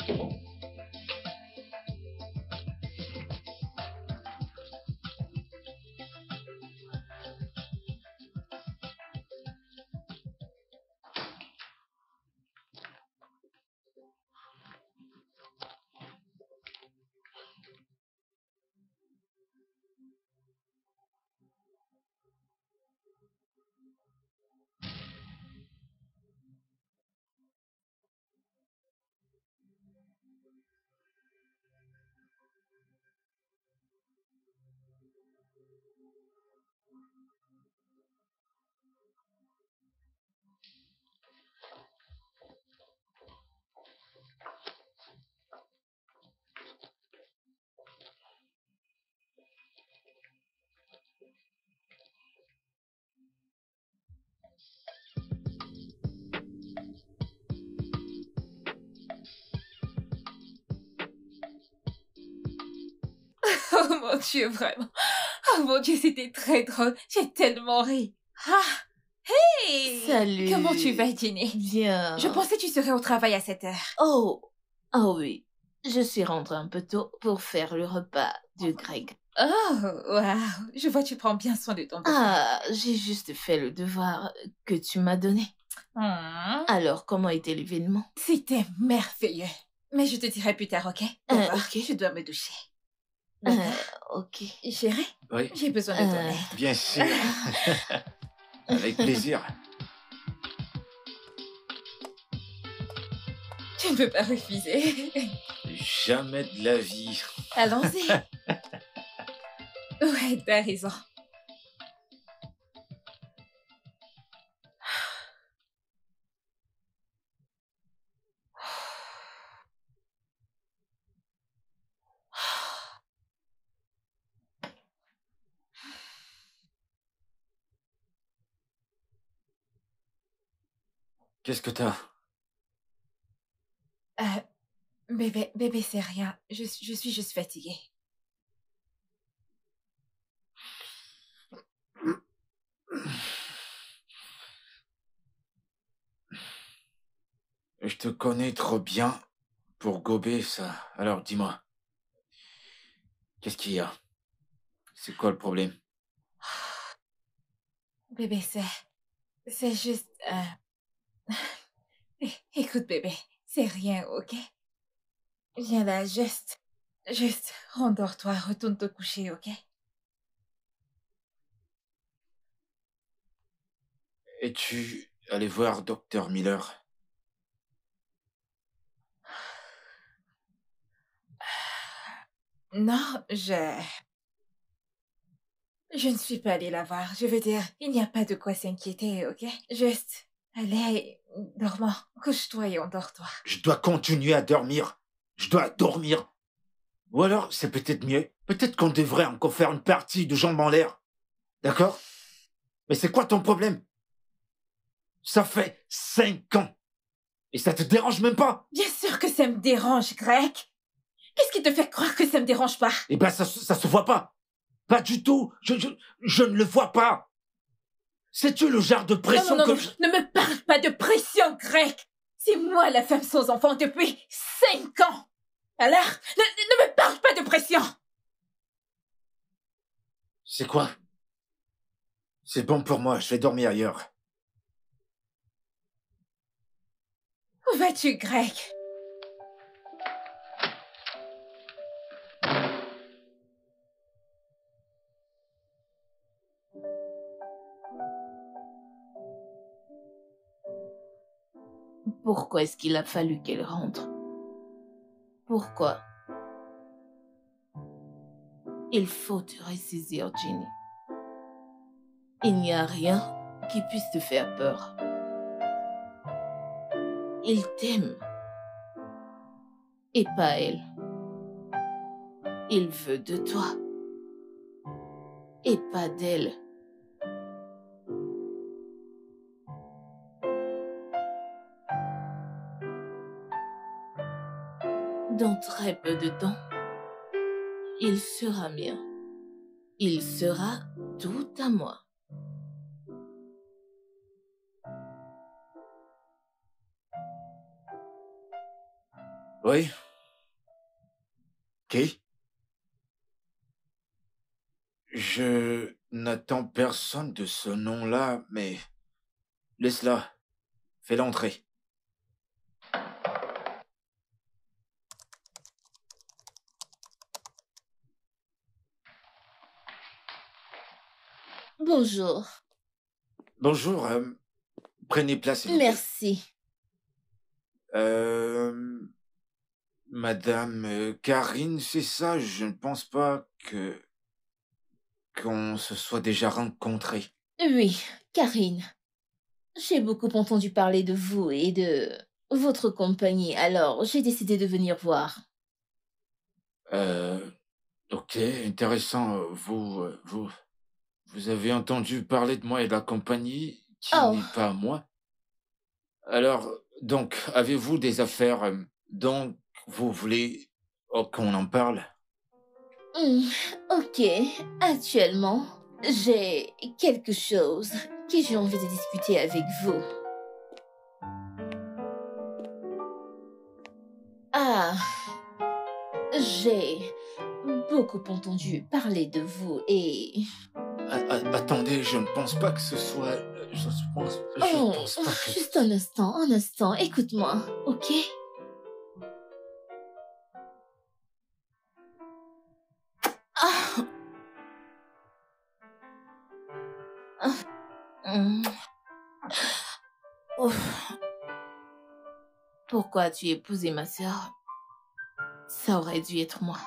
Oh mon Dieu, vraiment. Oh mon Dieu, c'était très drôle. J'ai tellement ri. Ah, hey!
Salut.
Comment tu vas, Jenny?
Bien.
Je pensais que tu serais au travail à 7 heures.
Oh, ah oui. Je suis rentrée un peu tôt pour faire le repas de Greg.
Oh, waouh. Je vois que tu prends bien soin de ton bébé.
Ah, j'ai juste fait le devoir que tu m'as donné. Alors, comment était l'événement?
C'était merveilleux. Mais je te dirai plus tard, ok? D'abord,
ok.
je dois me doucher.
Ok.
Chérie,
Oui,
j'ai besoin de ton aide.
bien sûr. Avec plaisir.
Tu ne peux pas refuser.
Jamais de la vie.
Allons-y. Ouais, t'as raison.
Qu'est-ce que t'as?
Bébé, c'est rien. Je suis juste fatiguée.
Je te connais trop bien pour gober ça. Alors dis-moi, qu'est-ce qu'il y a? C'est quoi le problème?
Bébé, c'est juste... Écoute, bébé, c'est rien, ok? Viens là, juste, rendors-toi, retourne te coucher, ok?
Es-tu allé voir Dr. Miller?
Non, je ne suis pas allée la voir. Je veux dire, il n'y a pas de quoi s'inquiéter, ok? Juste, allez, dormons, couche-toi et endors-toi.
Je dois continuer à dormir. Je dois dormir. Ou alors, c'est peut-être mieux. Peut-être qu'on devrait encore faire une partie de jambes en l'air. D'accord? Mais c'est quoi ton problème? Ça fait 5 ans. Et ça te dérange même pas?
Bien sûr que ça me dérange, Greg. Qu'est-ce qui te fait croire que ça me dérange pas?
Eh ben, ça se voit pas. Pas du tout. Je ne le vois pas. Sais-tu le genre de pression
non,
que
ne me parle pas de pression, Greg. C'est moi la femme sans enfant depuis 5 ans. Alors, ne me parle pas de pression.
C'est quoi? C'est bon pour moi, je vais dormir ailleurs.
Où vas-tu, Greg?
Pourquoi est-ce qu'il a fallu qu'elle rentre? Pourquoi? Il faut te ressaisir, Ginny. Il n'y a rien qui puisse te faire peur. Il t'aime. Et pas elle. Il veut de toi. Et pas d'elle. Dans très peu de temps, il sera mien. Il sera tout à moi.
Oui? Qui? Je n'attends personne de ce nom-là, mais laisse-la. Fais-la entrer.
Bonjour.
Bonjour, prenez place, s'il vous plaît.
Merci.
Euh, Madame Karine, c'est ça? Je ne pense pas qu'on se soit déjà rencontrés.
Oui, Karine. J'ai beaucoup entendu parler de vous et de votre compagnie, alors j'ai décidé de venir voir.
Euh, ok, intéressant. Vous avez entendu parler de moi et de la compagnie qui
Oh,
n'est pas à moi. Alors, donc, avez-vous des affaires dont vous voulez qu'on en parle?
hmm, ok. Actuellement, j'ai quelque chose que j'ai envie de discuter avec vous. Ah, j'ai beaucoup entendu parler de vous et...
Attendez, je ne pense pas que ce soit... Je
Oh,
pense pas que...
juste un instant, écoute-moi, ok? Ah, ah, hmm. Ouf. Pourquoi as-tu épousé ma sœur? Ça aurait dû être moi.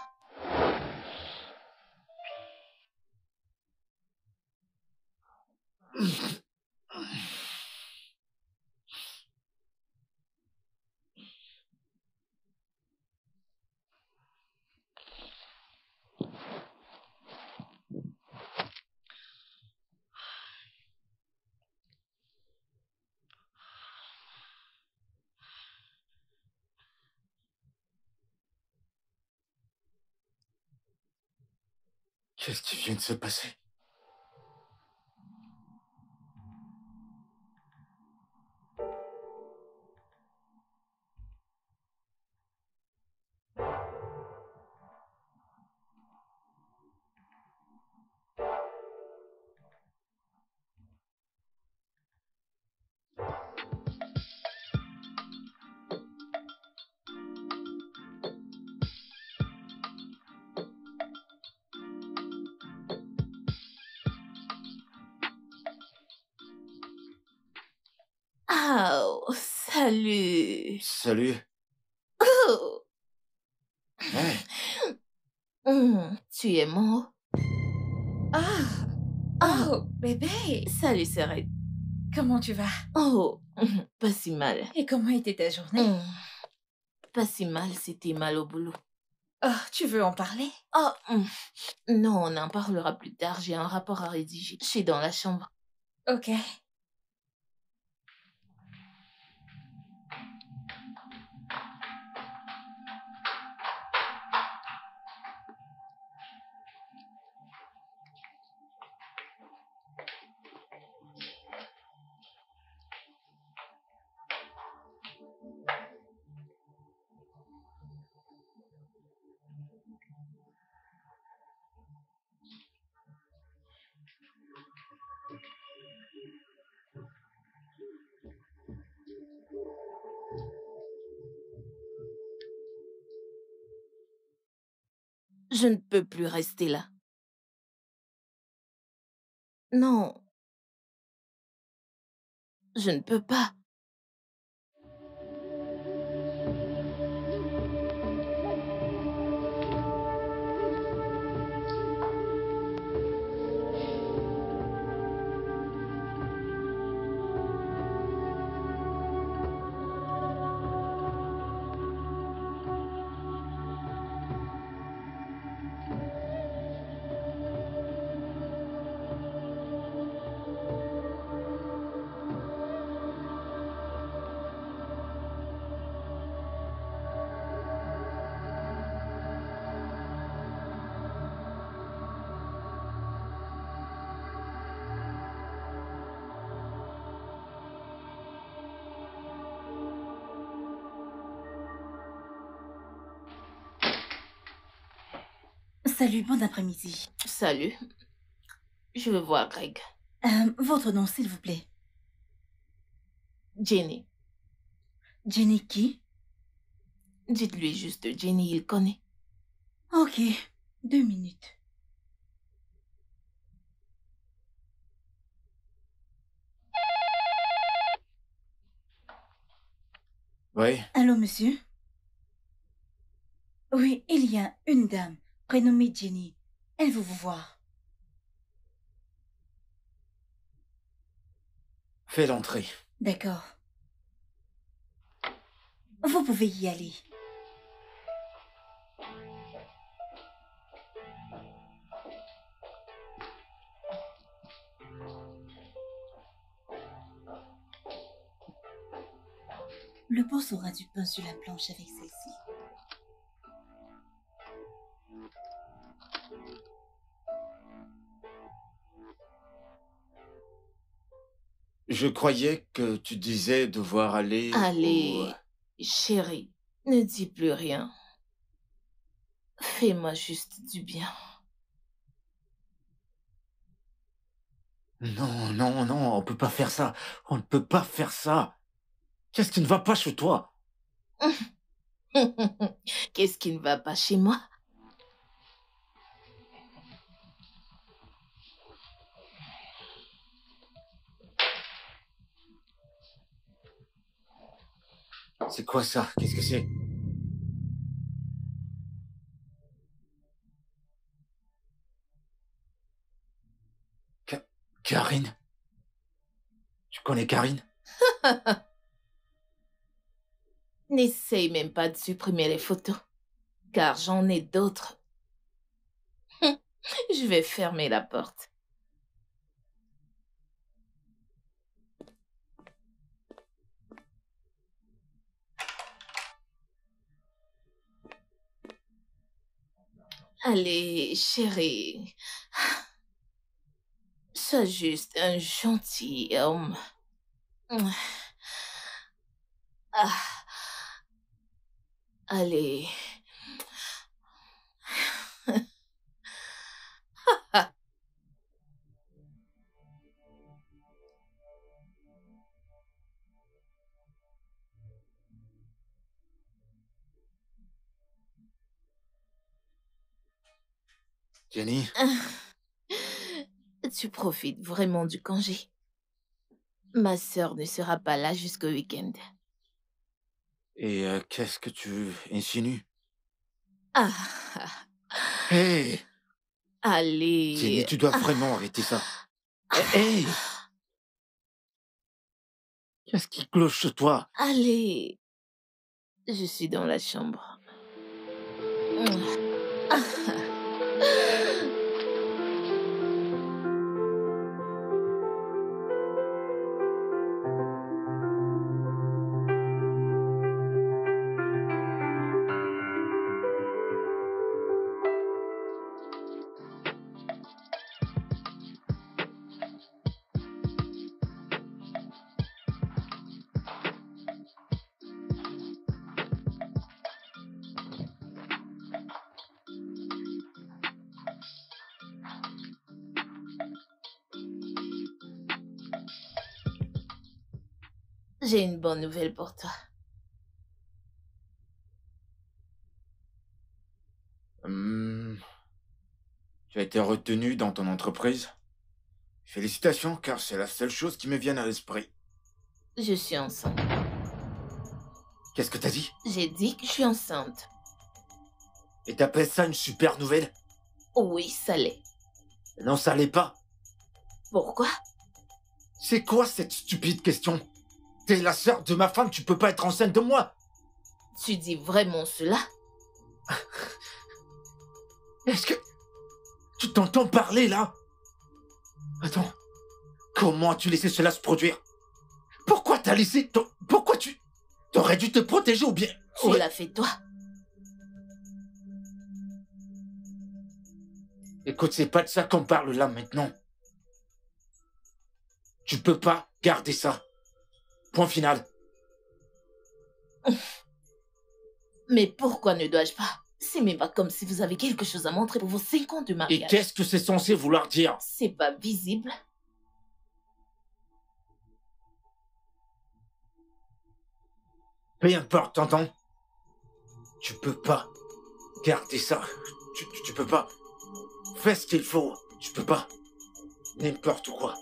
Qu'est-ce qui vient de se passer?
Oh, salut.
Salut.
Oh,
Hey,
tu es mort?
Ah!
Ah,
Oh, bébé!
salut, Serette.
Comment tu vas?
Oh, pas si mal.
Et comment était ta journée?
Hmm, Pas si mal, c'était mal au boulot.
Oh, tu veux en parler?
Oh, non, on en parlera plus tard. J'ai un rapport à rédiger. Je suis dans la chambre.
Ok.
Je ne peux plus rester là. Non, je ne peux pas.
salut, bon après-midi.
Salut. Je veux voir Greg.
Votre nom, s'il vous plaît.
Jenny.
Jenny qui?
Dites-lui juste Jenny, il connaît.
Ok, 2 minutes.
Oui,
Allô, monsieur? Oui, il y a une dame prénommée Jenny. Elle veut vous voir.
fais l'entrée.
D'accord. Vous pouvez y aller. Le boss aura du pain sur la planche avec celle-ci.
Je croyais que tu disais devoir aller...
Allez, chérie, ne dis plus rien. Fais-moi juste du bien.
Non, non, non, on peut pas faire ça. On ne peut pas faire ça. Qu'est-ce qui ne va pas chez toi?
Qu'est-ce qui ne va pas chez moi?
C'est quoi ça? Qu'est-ce que c'est? Karine? Tu connais Karine?
N'essaye même pas de supprimer les photos, car j'en ai d'autres. Je vais fermer la porte. Allez, chérie. Sois juste un gentil homme. Ah. Allez.
Jenny?
Tu profites vraiment du congé. Ma sœur ne sera pas là jusqu'au week-end.
Et qu'est-ce que tu insinues?
Ah,
Hé!
allez.
Jenny, tu dois vraiment arrêter ça. Hé! Qu'est-ce qui cloche chez toi?
Allez. Je suis dans la chambre. J'ai une bonne nouvelle pour toi.
Tu as été retenu dans ton entreprise? Félicitations, car c'est la seule chose qui me vient à l'esprit.
Je suis enceinte.
Qu'est-ce que t'as dit?
J'ai dit que je suis enceinte.
Et t'appelles ça une super nouvelle?
Oui, ça l'est.
Non, ça l'est pas.
Pourquoi?
C'est quoi cette stupide question? T'es la sœur de ma femme, tu peux pas être enceinte de moi.
Tu dis vraiment cela?
Est-ce que... Tu t'entends parler, là? Attends. Comment as-tu laissé cela se produire? Pourquoi t'as laissé... Pourquoi tu... T'aurais dû te protéger ou bien...
Tu
Ouais.
l'as fait toi.
Écoute, c'est pas de ça qu'on parle là maintenant. Tu peux pas garder ça. Point final.
Mais pourquoi ne dois-je pas? C'est même pas comme si vous avez quelque chose à montrer pour vos 5 ans de
Et
mariage.
qu'est-ce que c'est censé vouloir dire?
C'est pas visible.
Peu importe, t'entends? Tu peux pas garder ça. Tu peux pas. Fais ce qu'il faut. Tu peux pas. N'importe quoi.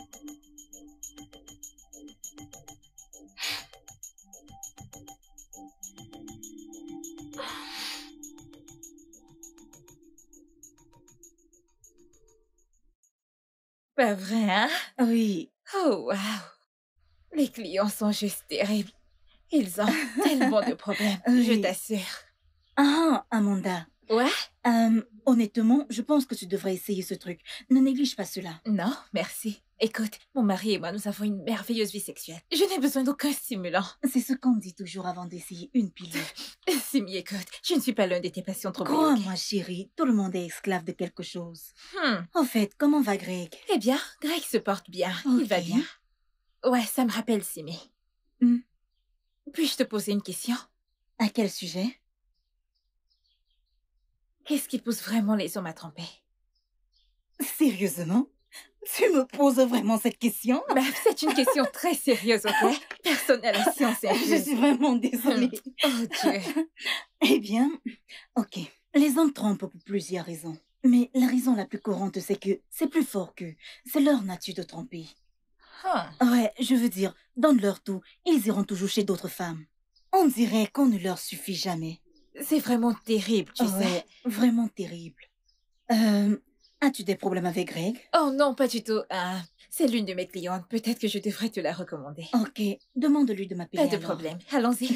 Pas vrai, hein?
Oui.
Oh, wow. Les clients sont juste terribles. Ils ont tellement de problèmes,
Oui.
je t'assure.
Ah, Amanda.
Ouais?
Honnêtement, je pense que tu devrais essayer ce truc. Ne néglige pas cela.
Non, merci. Écoute, mon mari et moi, nous avons une merveilleuse vie sexuelle. Je n'ai besoin d'aucun stimulant.
C'est ce qu'on dit toujours avant d'essayer une pilule.
Simi, écoute, je ne suis pas l'un de tes patients trop
Crois-moi, chérie, tout le monde est esclave de quelque chose.
Hmm.
En fait, comment va Greg?
Eh bien, Greg se porte bien. Il va
Ok.
bien. Ouais, ça me rappelle Simi.
Hmm.
Puis-je te poser une question?
À quel sujet?
Qu'est-ce qui pousse vraiment les hommes à tromper?
Sérieusement? Tu me poses vraiment cette question?
Bah, c'est une question très sérieuse, ok? Personne n'a la science
Je
infuse.
suis vraiment désolée.
Oh Dieu.
Eh bien, ok. Les hommes trompent pour plusieurs raisons. Mais la raison la plus courante, c'est que c'est plus fort qu'eux. C'est leur nature de tromper. Ouais, je veux dire, donne-leur tout, ils iront toujours chez d'autres femmes. On dirait qu'on ne leur suffit jamais.
C'est vraiment terrible, tu sais.
Ouais, vraiment terrible. As-tu des problèmes avec Greg?
Oh non, pas du tout. C'est l'une de mes clientes. Peut-être que je devrais te la recommander.
Ok, demande-lui de m'appeler
Pas de
alors.
problème. Allons-y.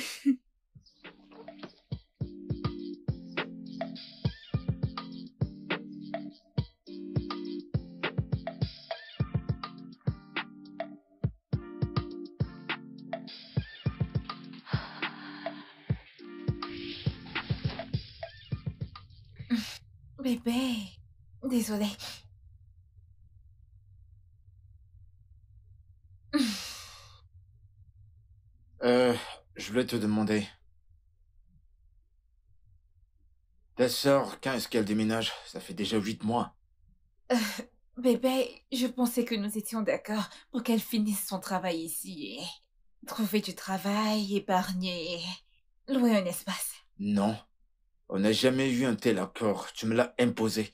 Bébé, désolée.
Je voulais te demander. Ta sœur, quand est-ce qu'elle déménage? Ça fait déjà 8 mois.
Bébé, je pensais que nous étions d'accord pour qu'elle finisse son travail ici et trouver du travail, épargner, louer un espace.
Non. On n'a jamais eu un tel accord. Tu me l'as imposé.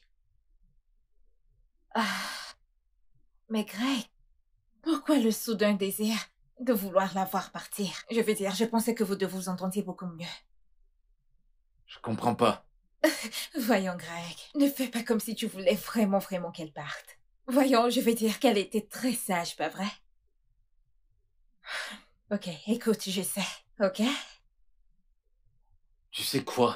Mais Greg, pourquoi le soudain désir de vouloir la voir partir? Je veux dire, je pensais que vous deux vous entendiez beaucoup mieux.
Je comprends pas.
Voyons, Greg, ne fais pas comme si tu voulais vraiment qu'elle parte. Voyons, je veux dire qu'elle était très sage, pas vrai? Ok, écoute, je sais, ok?
Tu sais quoi?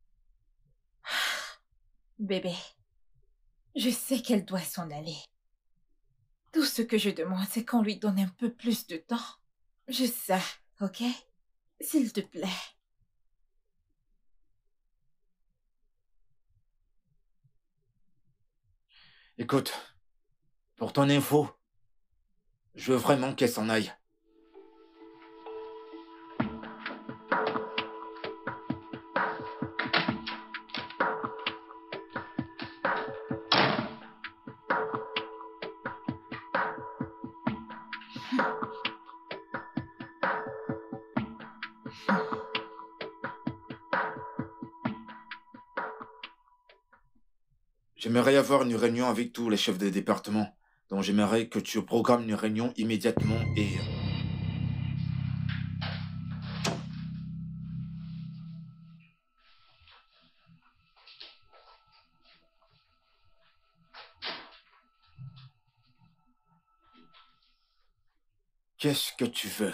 Bébé, je sais qu'elle doit s'en aller. Tout ce que je demande, c'est qu'on lui donne un peu plus de temps. Juste ça, ok? S'il te plaît.
Écoute, pour ton info, je veux vraiment qu'elle s'en aille. J'aimerais avoir une réunion avec tous les chefs de département. Donc j'aimerais que tu programmes une réunion immédiatement et... Qu'est-ce que tu veux?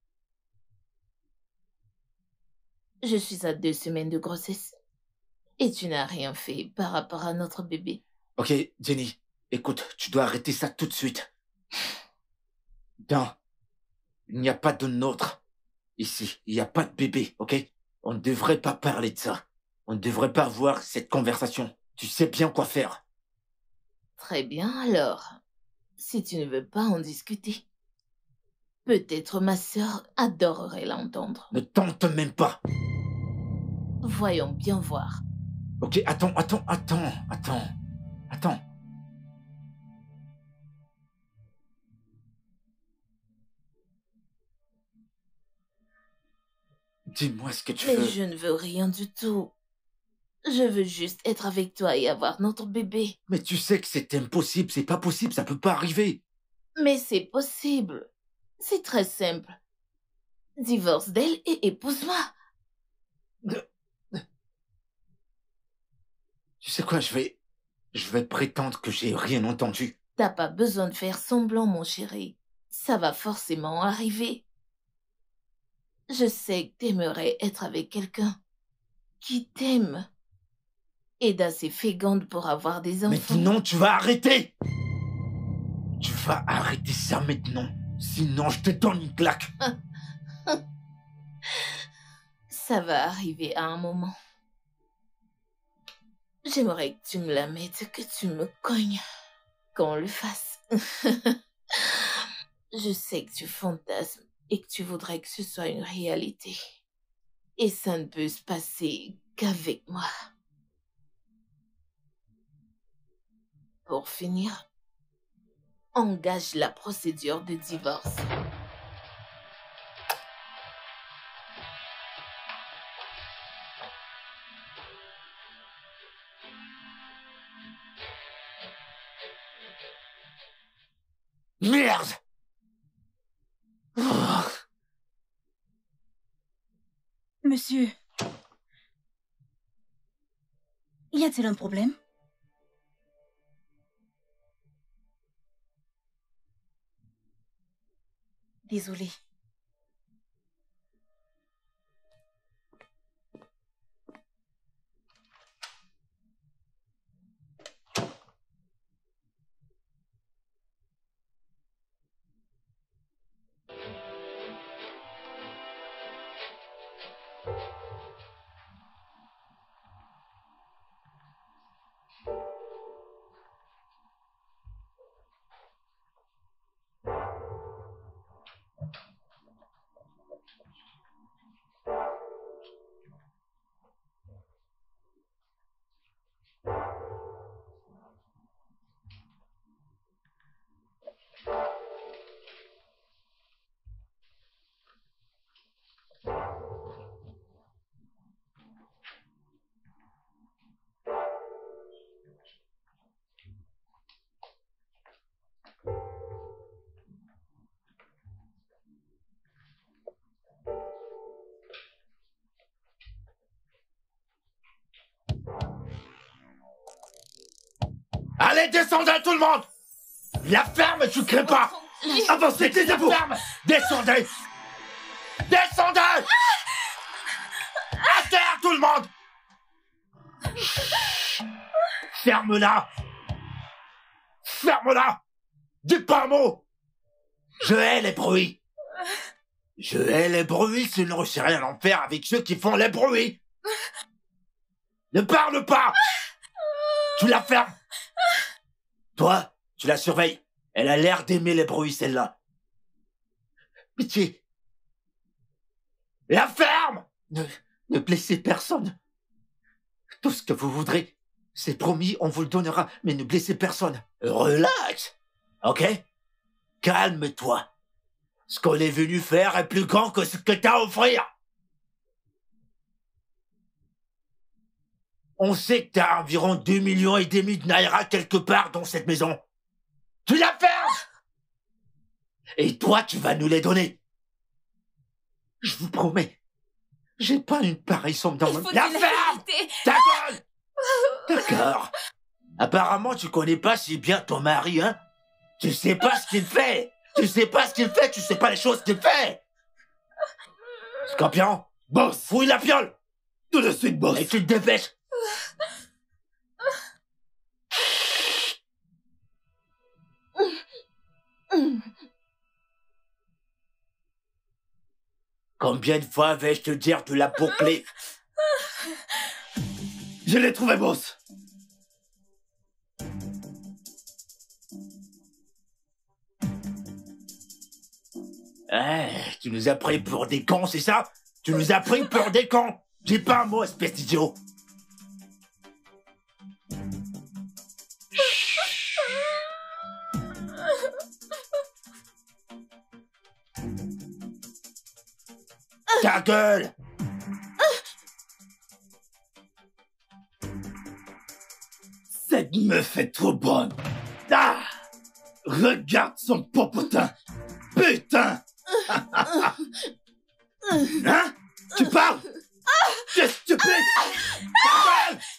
Je suis à 2 semaines de grossesse. Et tu n'as rien fait par rapport à notre bébé.
Ok, Jenny, écoute, tu dois arrêter ça tout de suite. Non, il n'y a pas de nôtre. Ici, il n'y a pas de bébé, ok? On ne devrait pas parler de ça. On ne devrait pas avoir cette conversation. Tu sais bien quoi faire.
Très bien alors. Si tu ne veux pas en discuter. Peut-être ma sœur adorerait l'entendre.
Ne tente même pas.
Voyons bien voir.
Ok, attends. Dis-moi ce que tu
Mais
veux.
je ne veux rien du tout. Je veux juste être avec toi et avoir notre bébé.
Mais tu sais que c'est impossible, c'est pas possible, ça peut pas arriver.
Mais c'est possible. C'est très simple. Divorce d'elle et épouse-moi.
Tu sais quoi, je vais prétendre que j'ai rien entendu.
T'as pas besoin de faire semblant, mon chéri. Ça va forcément arriver. Je sais que t'aimerais être avec quelqu'un qui t'aime et d'assez féconde pour avoir des enfants.
Maintenant, tu vas arrêter. Tu vas arrêter ça maintenant. Sinon, je te donne une claque.
Ça va arriver à un moment. J'aimerais que tu me la mettes, que tu me cognes. Qu'on le fasse. Je sais que tu fantasmes et que tu voudrais que ce soit une réalité. Et ça ne peut se passer qu'avec moi. Pour finir, engage la procédure de divorce.
Merde! Oh.
Monsieur, y a-t-il un problème? Désolée.
Allez, descendez tout le monde! La ferme, tu crées pas! Avancez, taisez-vous! Descendez! Descendez! À terre, tout le monde! Ferme-la! Ferme-la! Dis pas un mot! Je hais les bruits! Je hais les bruits, sinon je sais rien en faire avec ceux qui font les bruits! Ne parle pas! Tu la fermes! Toi, tu la surveilles. Elle a l'air d'aimer les bruits, celle-là. Pitié. La ferme! Ne blessez personne. Tout ce que vous voudrez, c'est promis, on vous le donnera, mais ne blessez personne. Relax, ok? Calme-toi. Ce qu'on est venu faire est plus grand que ce que t'as à offrir. On sait que t'as environ 2,5 millions de naira quelque part dans cette maison. Tu la fermes! Et toi, tu vas nous les donner. Je vous promets. J'ai pas une pareille somme dans mon... La ferme! Ta gueule! D'accord. Apparemment, tu connais pas si bien ton mari, hein? Tu sais pas ce qu'il fait. Tu sais pas ce qu'il fait, tu sais pas les choses qu'il fait. Scorpion, boss, fouille la fiole. Tout de suite, boss. Et tu te dépêches. Combien de fois vais-je te dire de la boucler? Je l'ai trouvé, boss. Tu nous as pris pour des cons, c'est ça? Tu nous as pris pour des cons. Dis pas un mot, espèce d'idiot. Ta gueule! Cette meuf est trop bonne. Ah! Regarde son popotin. Putain! Hein? Tu parles? T'es stupide! Ta gueule!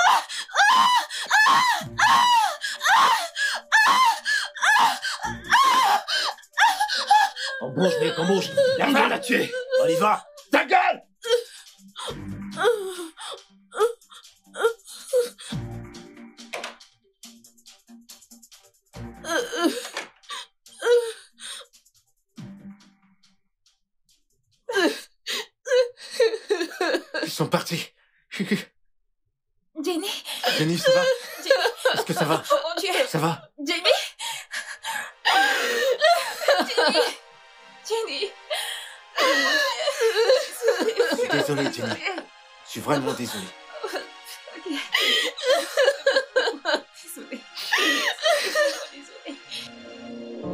On bouge, mec, on bouge. Y'a rien à tuer. On y va. Ta gueule! Ils sont partis.
Jenny?
Jenny, ça va?
Jenny?
Est-ce que ça va?
Oh mon Dieu!
Ça va?
Jenny? Jenny?
Je suis désolé, Jenny. Je suis vraiment désolé.
Désolée. Désolée.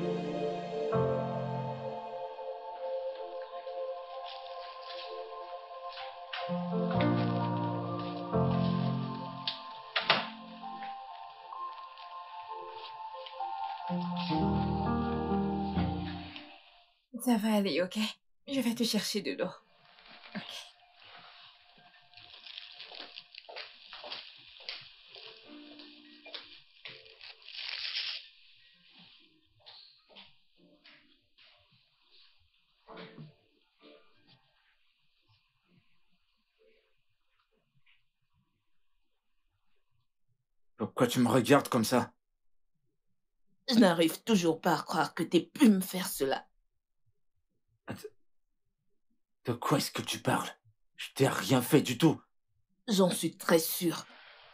Ça va aller, ok? Je vais te chercher de l'eau. Ok.
Pourquoi tu me regardes comme ça?
Je n'arrive toujours pas à croire que t'aies pu me faire cela.
De quoi est-ce que tu parles? Je t'ai rien fait du tout.
J'en suis très sûre.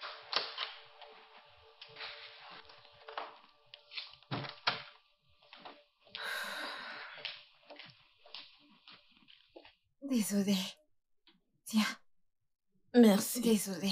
Désolée. Tiens,
Merci.
désolée.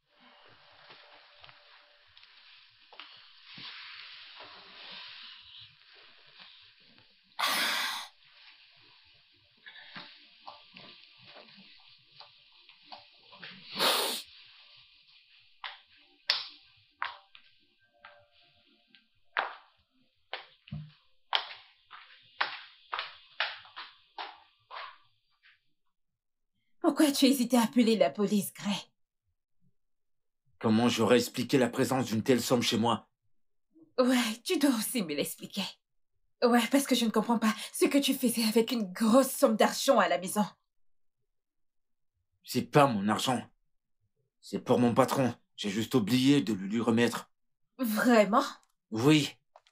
Pourquoi tu hésitais à appeler la police, Gray?
Comment j'aurais expliqué la présence d'une telle somme chez moi?
Ouais, tu dois aussi me l'expliquer. Ouais, parce que je ne comprends pas ce que tu faisais avec une grosse somme d'argent à la maison.
C'est pas mon argent. C'est pour mon patron. J'ai juste oublié de le lui remettre.
Vraiment?
Oui.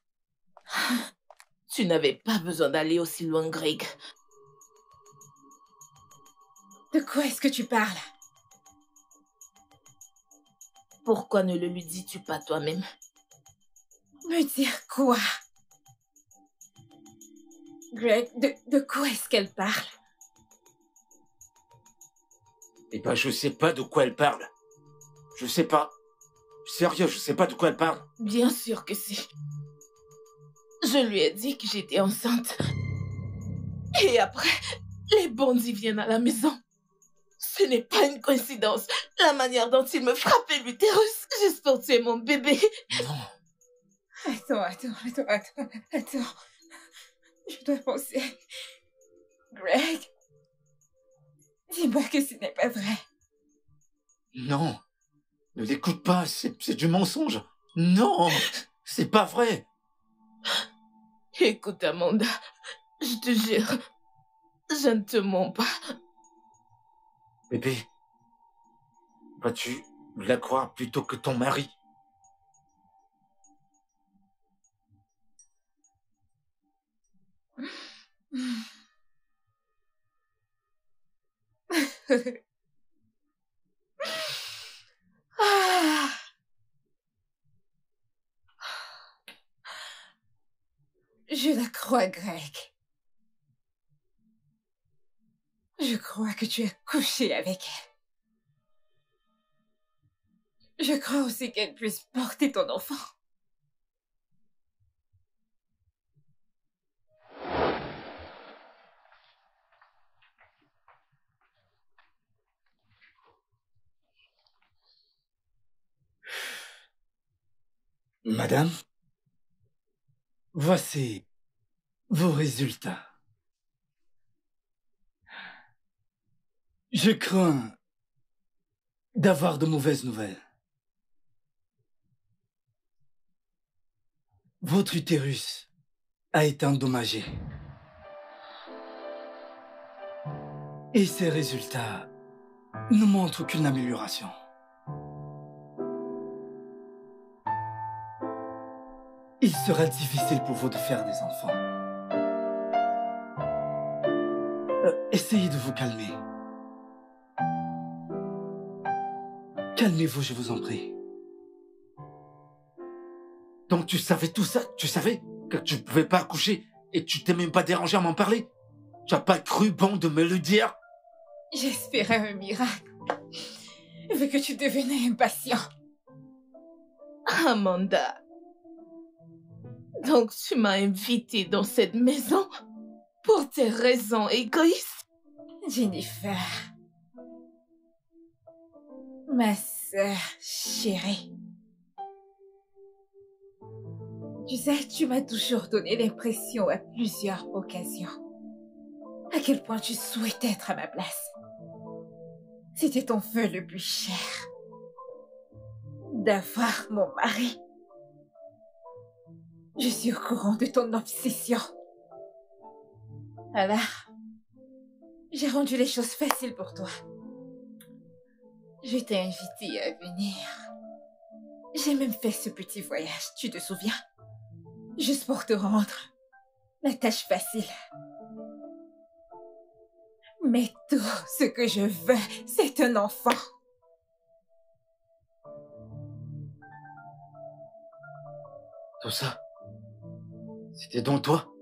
Tu n'avais pas besoin d'aller aussi loin, Greg.
De quoi est-ce que tu parles?
Pourquoi ne le lui dis-tu pas toi-même?
Me dire quoi? Greg, de quoi est-ce qu'elle parle?
Eh ben, je sais pas de quoi elle parle. Je sais pas. Sérieux, je sais pas de quoi elle parle.
Bien sûr que si. Je lui ai dit que j'étais enceinte. Et après, les bandits viennent à la maison. Ce n'est pas une coïncidence. La manière dont il me frappait l'utérus. J'espère que tu es mon bébé.
Non.
Attends. Je dois penser. Greg? Dis-moi que ce n'est pas vrai.
Non. Ne l'écoute pas, c'est du mensonge. Non, c'est pas vrai.
Écoute, Amanda, je te jure, je ne te mens pas.
Bébé, vas-tu la croire plutôt que ton mari?
Ah. Je la crois, Greg. Je crois que tu as couché avec elle. Je crois aussi qu'elle puisse porter ton enfant.
Madame, voici vos résultats. Je crains d'avoir de mauvaises nouvelles. Votre utérus a été endommagé. Et ces résultats ne montrent aucune amélioration. Il sera difficile pour vous de faire des enfants. Essayez de vous calmer. Calmez-vous, je vous en prie.
Donc tu savais tout ça? Tu savais que tu ne pouvais pas accoucher et tu t'es même pas dérangé à m'en parler? Tu n'as pas cru bon de me le dire?
J'espérais un miracle, vu que tu devenais impatient.
Amanda, donc tu m'as invitée dans cette maison pour tes raisons égoïstes?
Jennifer, ma sœur chérie. Tu sais, tu m'as toujours donné l'impression à plusieurs occasions à quel point tu souhaitais être à ma place. C'était ton vœu le plus cher, d'avoir mon mari. Je suis au courant de ton obsession. Alors, j'ai rendu les choses faciles pour toi. Je t'ai invité à venir. J'ai même fait ce petit voyage, tu te souviens? Juste pour te rendre la tâche facile. Mais tout ce que je veux, c'est un enfant.
Tout ça, c'était donc toi?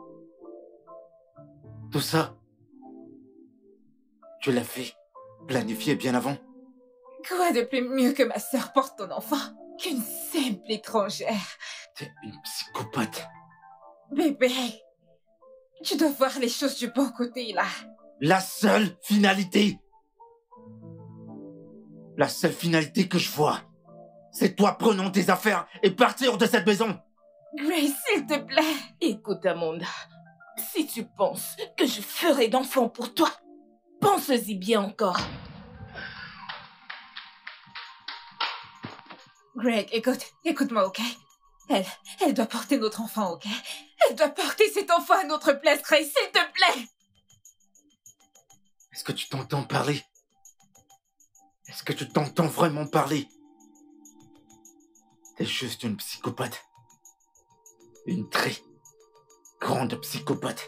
Tout ça, tu l'as fait planifié bien avant?
Quoi de plus mieux que ma sœur porte ton enfant qu'une simple étrangère?
T'es une psychopathe.
Bébé, tu dois voir les choses du bon côté, là.
La seule finalité que je vois, c'est toi prenant tes affaires et partir de cette maison.
Grace, s'il te plaît.
Écoute, Amanda, si tu penses que je ferai d'enfant pour toi, pense-y bien encore.
Greg, écoute-moi, ok? Elle doit porter notre enfant, ok? Elle doit porter cet enfant à notre place, Grace, s'il te plaît.
Est-ce que tu t'entends parler? Est-ce que tu t'entends vraiment parler? T'es juste une psychopathe. Une très grande psychopathe.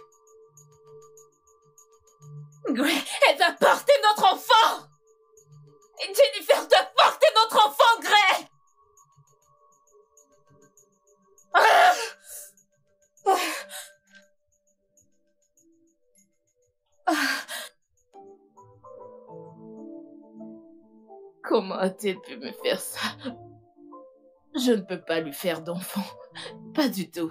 Greg, elle va porter notre enfant! Jennifer doit porter notre enfant, Greg!
Comment a-t-elle pu me faire ça? Je ne peux pas lui faire d'enfant. Pas du tout.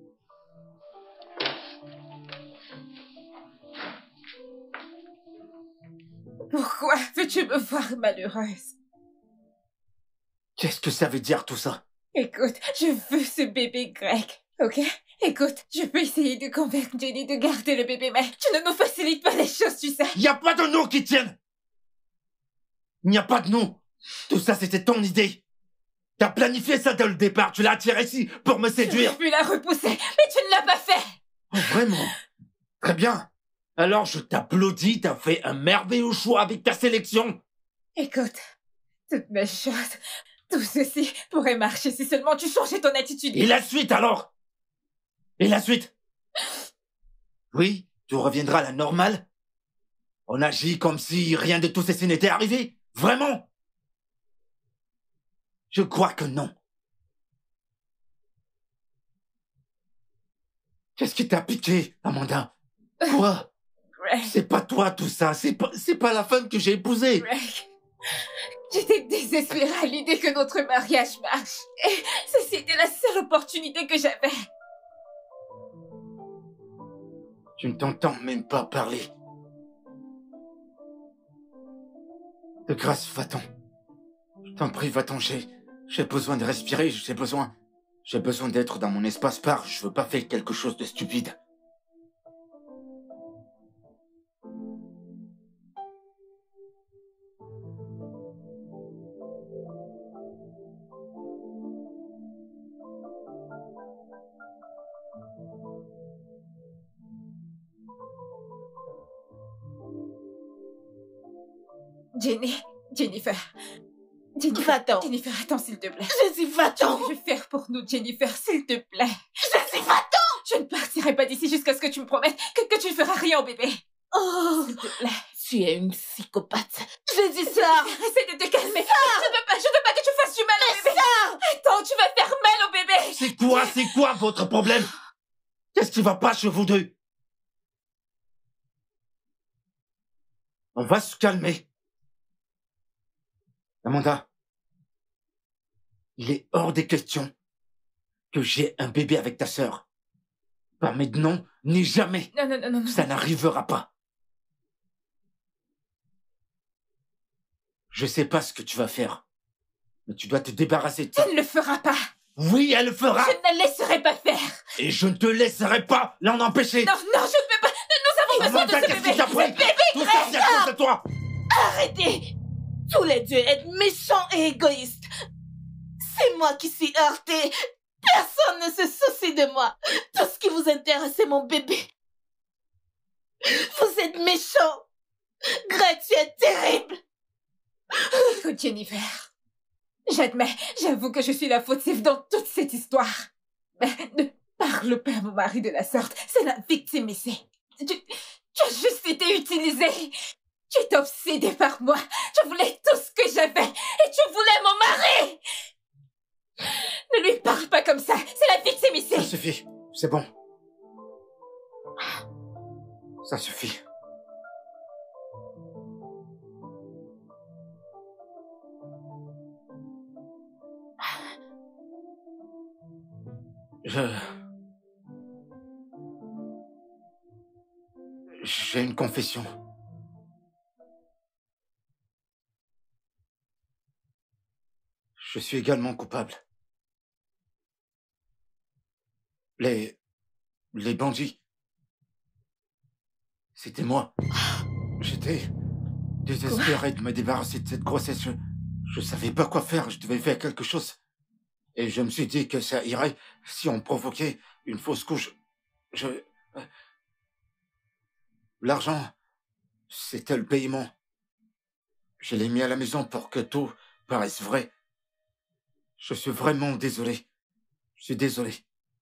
Pourquoi veux-tu me voir malheureuse?
Qu'est-ce que ça veut dire tout ça?
Écoute, je veux ce bébé Greg, ok? Écoute, je peux essayer de convaincre Jenny de garder le bébé, mais tu ne nous facilites pas les choses, tu sais.
Il n'y a pas de nom qui tienne! Il n'y a pas de nom! Tout ça, c'était ton idée! T'as planifié ça dès le départ, tu l'as attiré ici pour me séduire!
Tu pu la repousser, mais tu ne l'as pas fait!
Oh, vraiment? Très bien! Alors je t'applaudis, t'as fait un merveilleux choix avec ta sélection!
Écoute, toutes mes choses, tout ceci pourrait marcher si seulement tu changeais ton attitude.
Et la suite alors? Et la suite? Oui, tu reviendras à la normale? On agit comme si rien de tout ceci n'était arrivé? Vraiment? Je crois que non. Qu'est-ce qui t'a piqué, Amanda? Quoi?
Greg.
C'est pas toi tout ça, c'est pas la femme que j'ai épousée.
Greg, j'étais désespérée à l'idée que notre mariage marche. Et ceci était la seule opportunité que j'avais.
Tu ne t'entends même pas parler. De grâce, va-t'en. Je t'en prie, va-t'en, j'ai besoin de respirer, j'ai besoin d'être dans mon espace part, je veux pas faire quelque chose de stupide.
Jennifer.
Va-t'en.
Jennifer, attends, s'il te plaît.
Je dis va-t'en.
Que veux-tu faire pour nous, Jennifer, s'il te plaît?
Je dis va-t'en.
Je ne partirai pas d'ici jusqu'à ce que tu me promettes que tu ne feras rien au bébé.
Oh,
S'il te plaît.
tu es une psychopathe. Je dis ça.
Essaye de te calmer. Je veux pas que tu fasses du mal au bébé. Attends, tu vas faire mal au bébé.
C'est quoi votre problème? Qu'est-ce qui va pas chez vous deux? On va se calmer. Amanda, il est hors des questions que j'ai un bébé avec ta sœur. Pas maintenant, ni jamais.
Non.
Ça n'arrivera pas. Je sais pas ce que tu vas faire, mais tu dois te débarrasser de ça.
Elle ne le fera pas.
Oui, elle le fera.
Je ne la laisserai pas faire.
Et je ne te laisserai pas l'en empêcher.
Non, je ne peux pas. Nous avons besoin de ce
Qu'est-ce qui
bébé.
t'a pris? Tout ça, c'est à cause de toi.
Arrêtez. Tous les deux êtes méchants et égoïstes. C'est moi qui suis heurtée. Personne ne se soucie de moi. Tout ce qui vous intéresse, c'est mon bébé. Vous êtes méchants. Greg, tu es terrible.
Écoute, Jennifer. J'avoue que je suis la fautive dans toute cette histoire. Mais ne parle pas à mon mari de la sorte. C'est la victime ici. Tu as juste été utilisé. Tu es obsédé par moi. Je voulais tout ce que j'avais. Et tu voulais mon mari. Ne lui parle pas comme ça. C'est la victime ici.
Ça suffit. C'est bon. Ça suffit. J'ai une confession. Je suis également coupable. Les bandits. C'était moi. J'étais désespéré de me débarrasser de cette grossesse. Je savais pas quoi faire. Je devais faire quelque chose. Et je me suis dit que ça irait si on provoquait une fausse couche. L'argent, c'était le paiement. Je l'ai mis à la maison pour que tout paraisse vrai. Je suis vraiment désolé. Je suis désolé.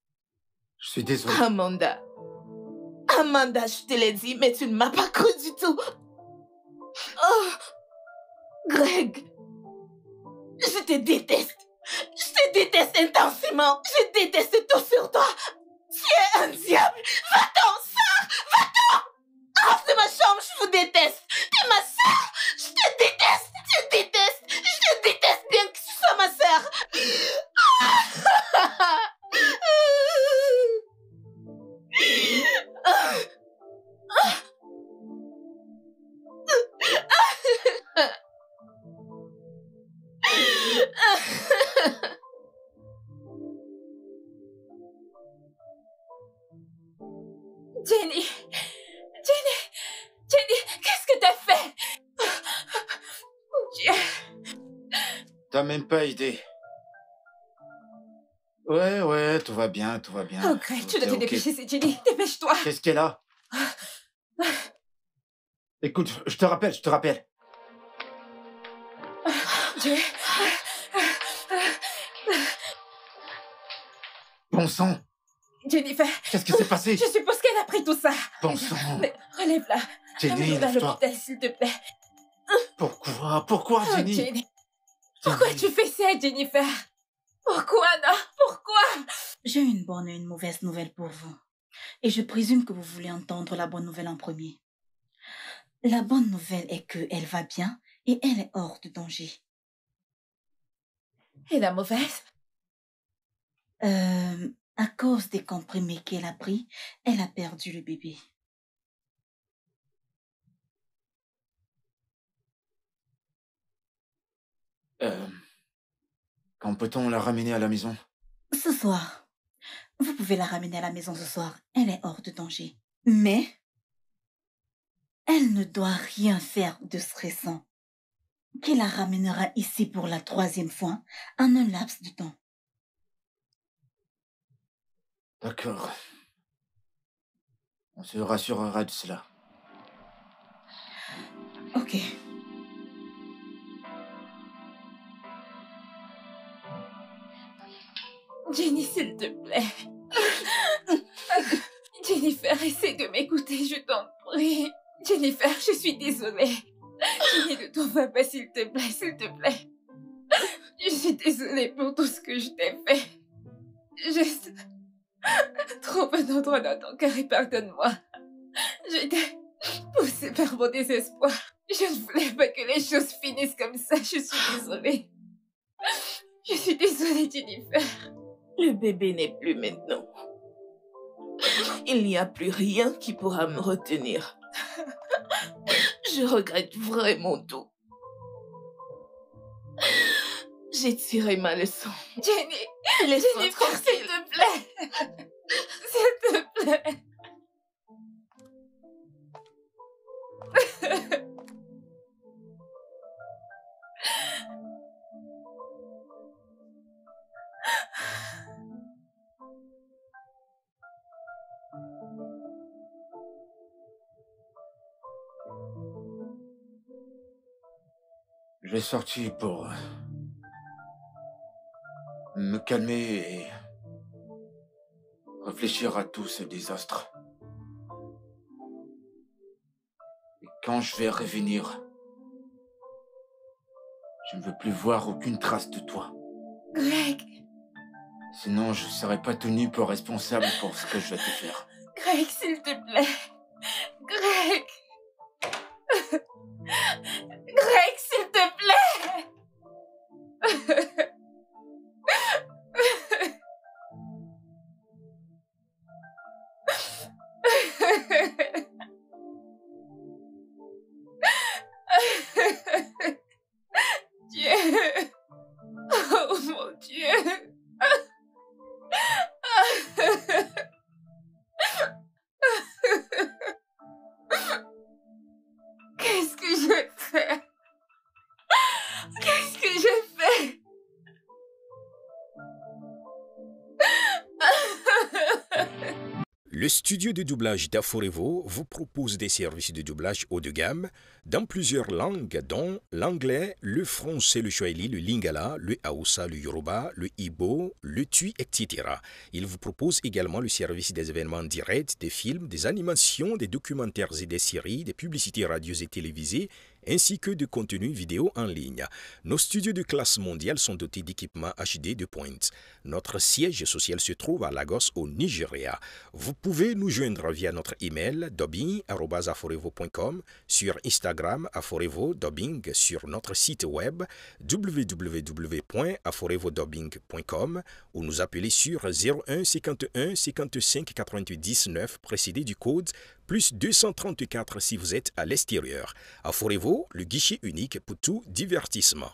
Amanda, je te l'ai dit, mais tu ne m'as pas cru du tout. Oh, Greg, je te déteste. Je te déteste intensément. Je déteste tout sur toi. Tu es un diable. Va-t'en, sœur. Va-t'en. Hors de ma chambre, je vous déteste. T'es ma sœur. Je te déteste. Je te déteste bien que tu sois ma sœur.
Jenny, qu'est-ce que t'as fait? Mon Dieu.
T'as même pas idée. Ouais, tout va bien.
Oh, Greg, tu dois te dépêcher, c'est Jenny. Dépêche-toi.
Qu'est-ce qu'elle a? Écoute, je te rappelle.
Dieu.
Bon sang.
Jennifer.
Qu'est-ce qui s'est passé?
Je suppose qu'elle a pris tout ça.
Bon sang.
Mais relève-la.
Jenny,
Amène-la à
lève-toi.
l'hôpital, s'il te plaît.
Pourquoi,
Oh,
Jenny?
Jenny. Pourquoi tu fais ça, Jennifer? Pourquoi, non? Pourquoi?
J'ai une bonne et une mauvaise nouvelle pour vous. Et je présume que vous voulez entendre la bonne nouvelle en premier. La bonne nouvelle est qu'elle va bien et elle est hors de danger.
Et la mauvaise?
À cause des comprimés qu'elle a pris, elle a perdu le bébé.
Quand peut-on la ramener à la maison?
Ce soir. Vous pouvez la ramener à la maison ce soir. Elle est hors de danger. Mais elle ne doit rien faire de stressant, qui la ramènera ici pour la 3e fois en un laps de temps.
D'accord. On se rassurera de cela.
Ok.
Jenny, s'il te plaît. Jennifer, essaie de m'écouter, je t'en prie. Jennifer, je suis désolée. Jenny, ne t'en va pas, s'il te plaît, s'il te plaît. Je suis désolée pour tout ce que je t'ai fait. Juste... Trouve un endroit dans ton cœur et pardonne-moi. Je t'ai poussé par mon désespoir. Je ne voulais pas que les choses finissent comme ça. Je suis désolée. Je suis désolée, Jennifer.
Le bébé n'est plus maintenant. Il n'y a plus rien qui pourra me retenir. Je regrette vraiment tout. J'ai tiré ma leçon.
Jenny,
Laisse-moi
Jennifer, s'il
tranquille.
te plaît. S'il te plaît.
Je vais sortir pour me calmer et réfléchir à tout ce désastre. Et quand je vais revenir, je ne veux plus voir aucune trace de toi.
Greg,
Sinon, je ne serai pas tenu pour responsable pour ce que je vais te faire.
Greg, s'il te plaît. Greg. Greg, s'il te plaît. Dieu. Oh mon Dieu. Qu'est-ce que j'ai fait? Qu'est-ce que j'ai fait?
Le studio de doublage d'Aforevo vous propose des services de doublage haut de gamme dans plusieurs langues, dont l'anglais, le français, le swahili, le lingala, le hausa, le yoruba, le igbo, le tui, etc. Il vous propose également le service des événements directs, des films, des animations, des documentaires et des séries, des publicités radio et télévisées, ainsi que de contenus vidéo en ligne. Nos studios de classe mondiale sont dotés d'équipements HD de pointe. Notre siège social se trouve à Lagos, au Nigeria. Vous pouvez nous joindre via notre email dubbing@aforevo.com, sur Instagram Aforevo Dubbing, sur notre site web www.aforevodubbing.com ou nous appeler sur 01 51 55 98 9 précédé du code plus 234 si vous êtes à l'extérieur. Aforevo, le guichet unique pour tout divertissement.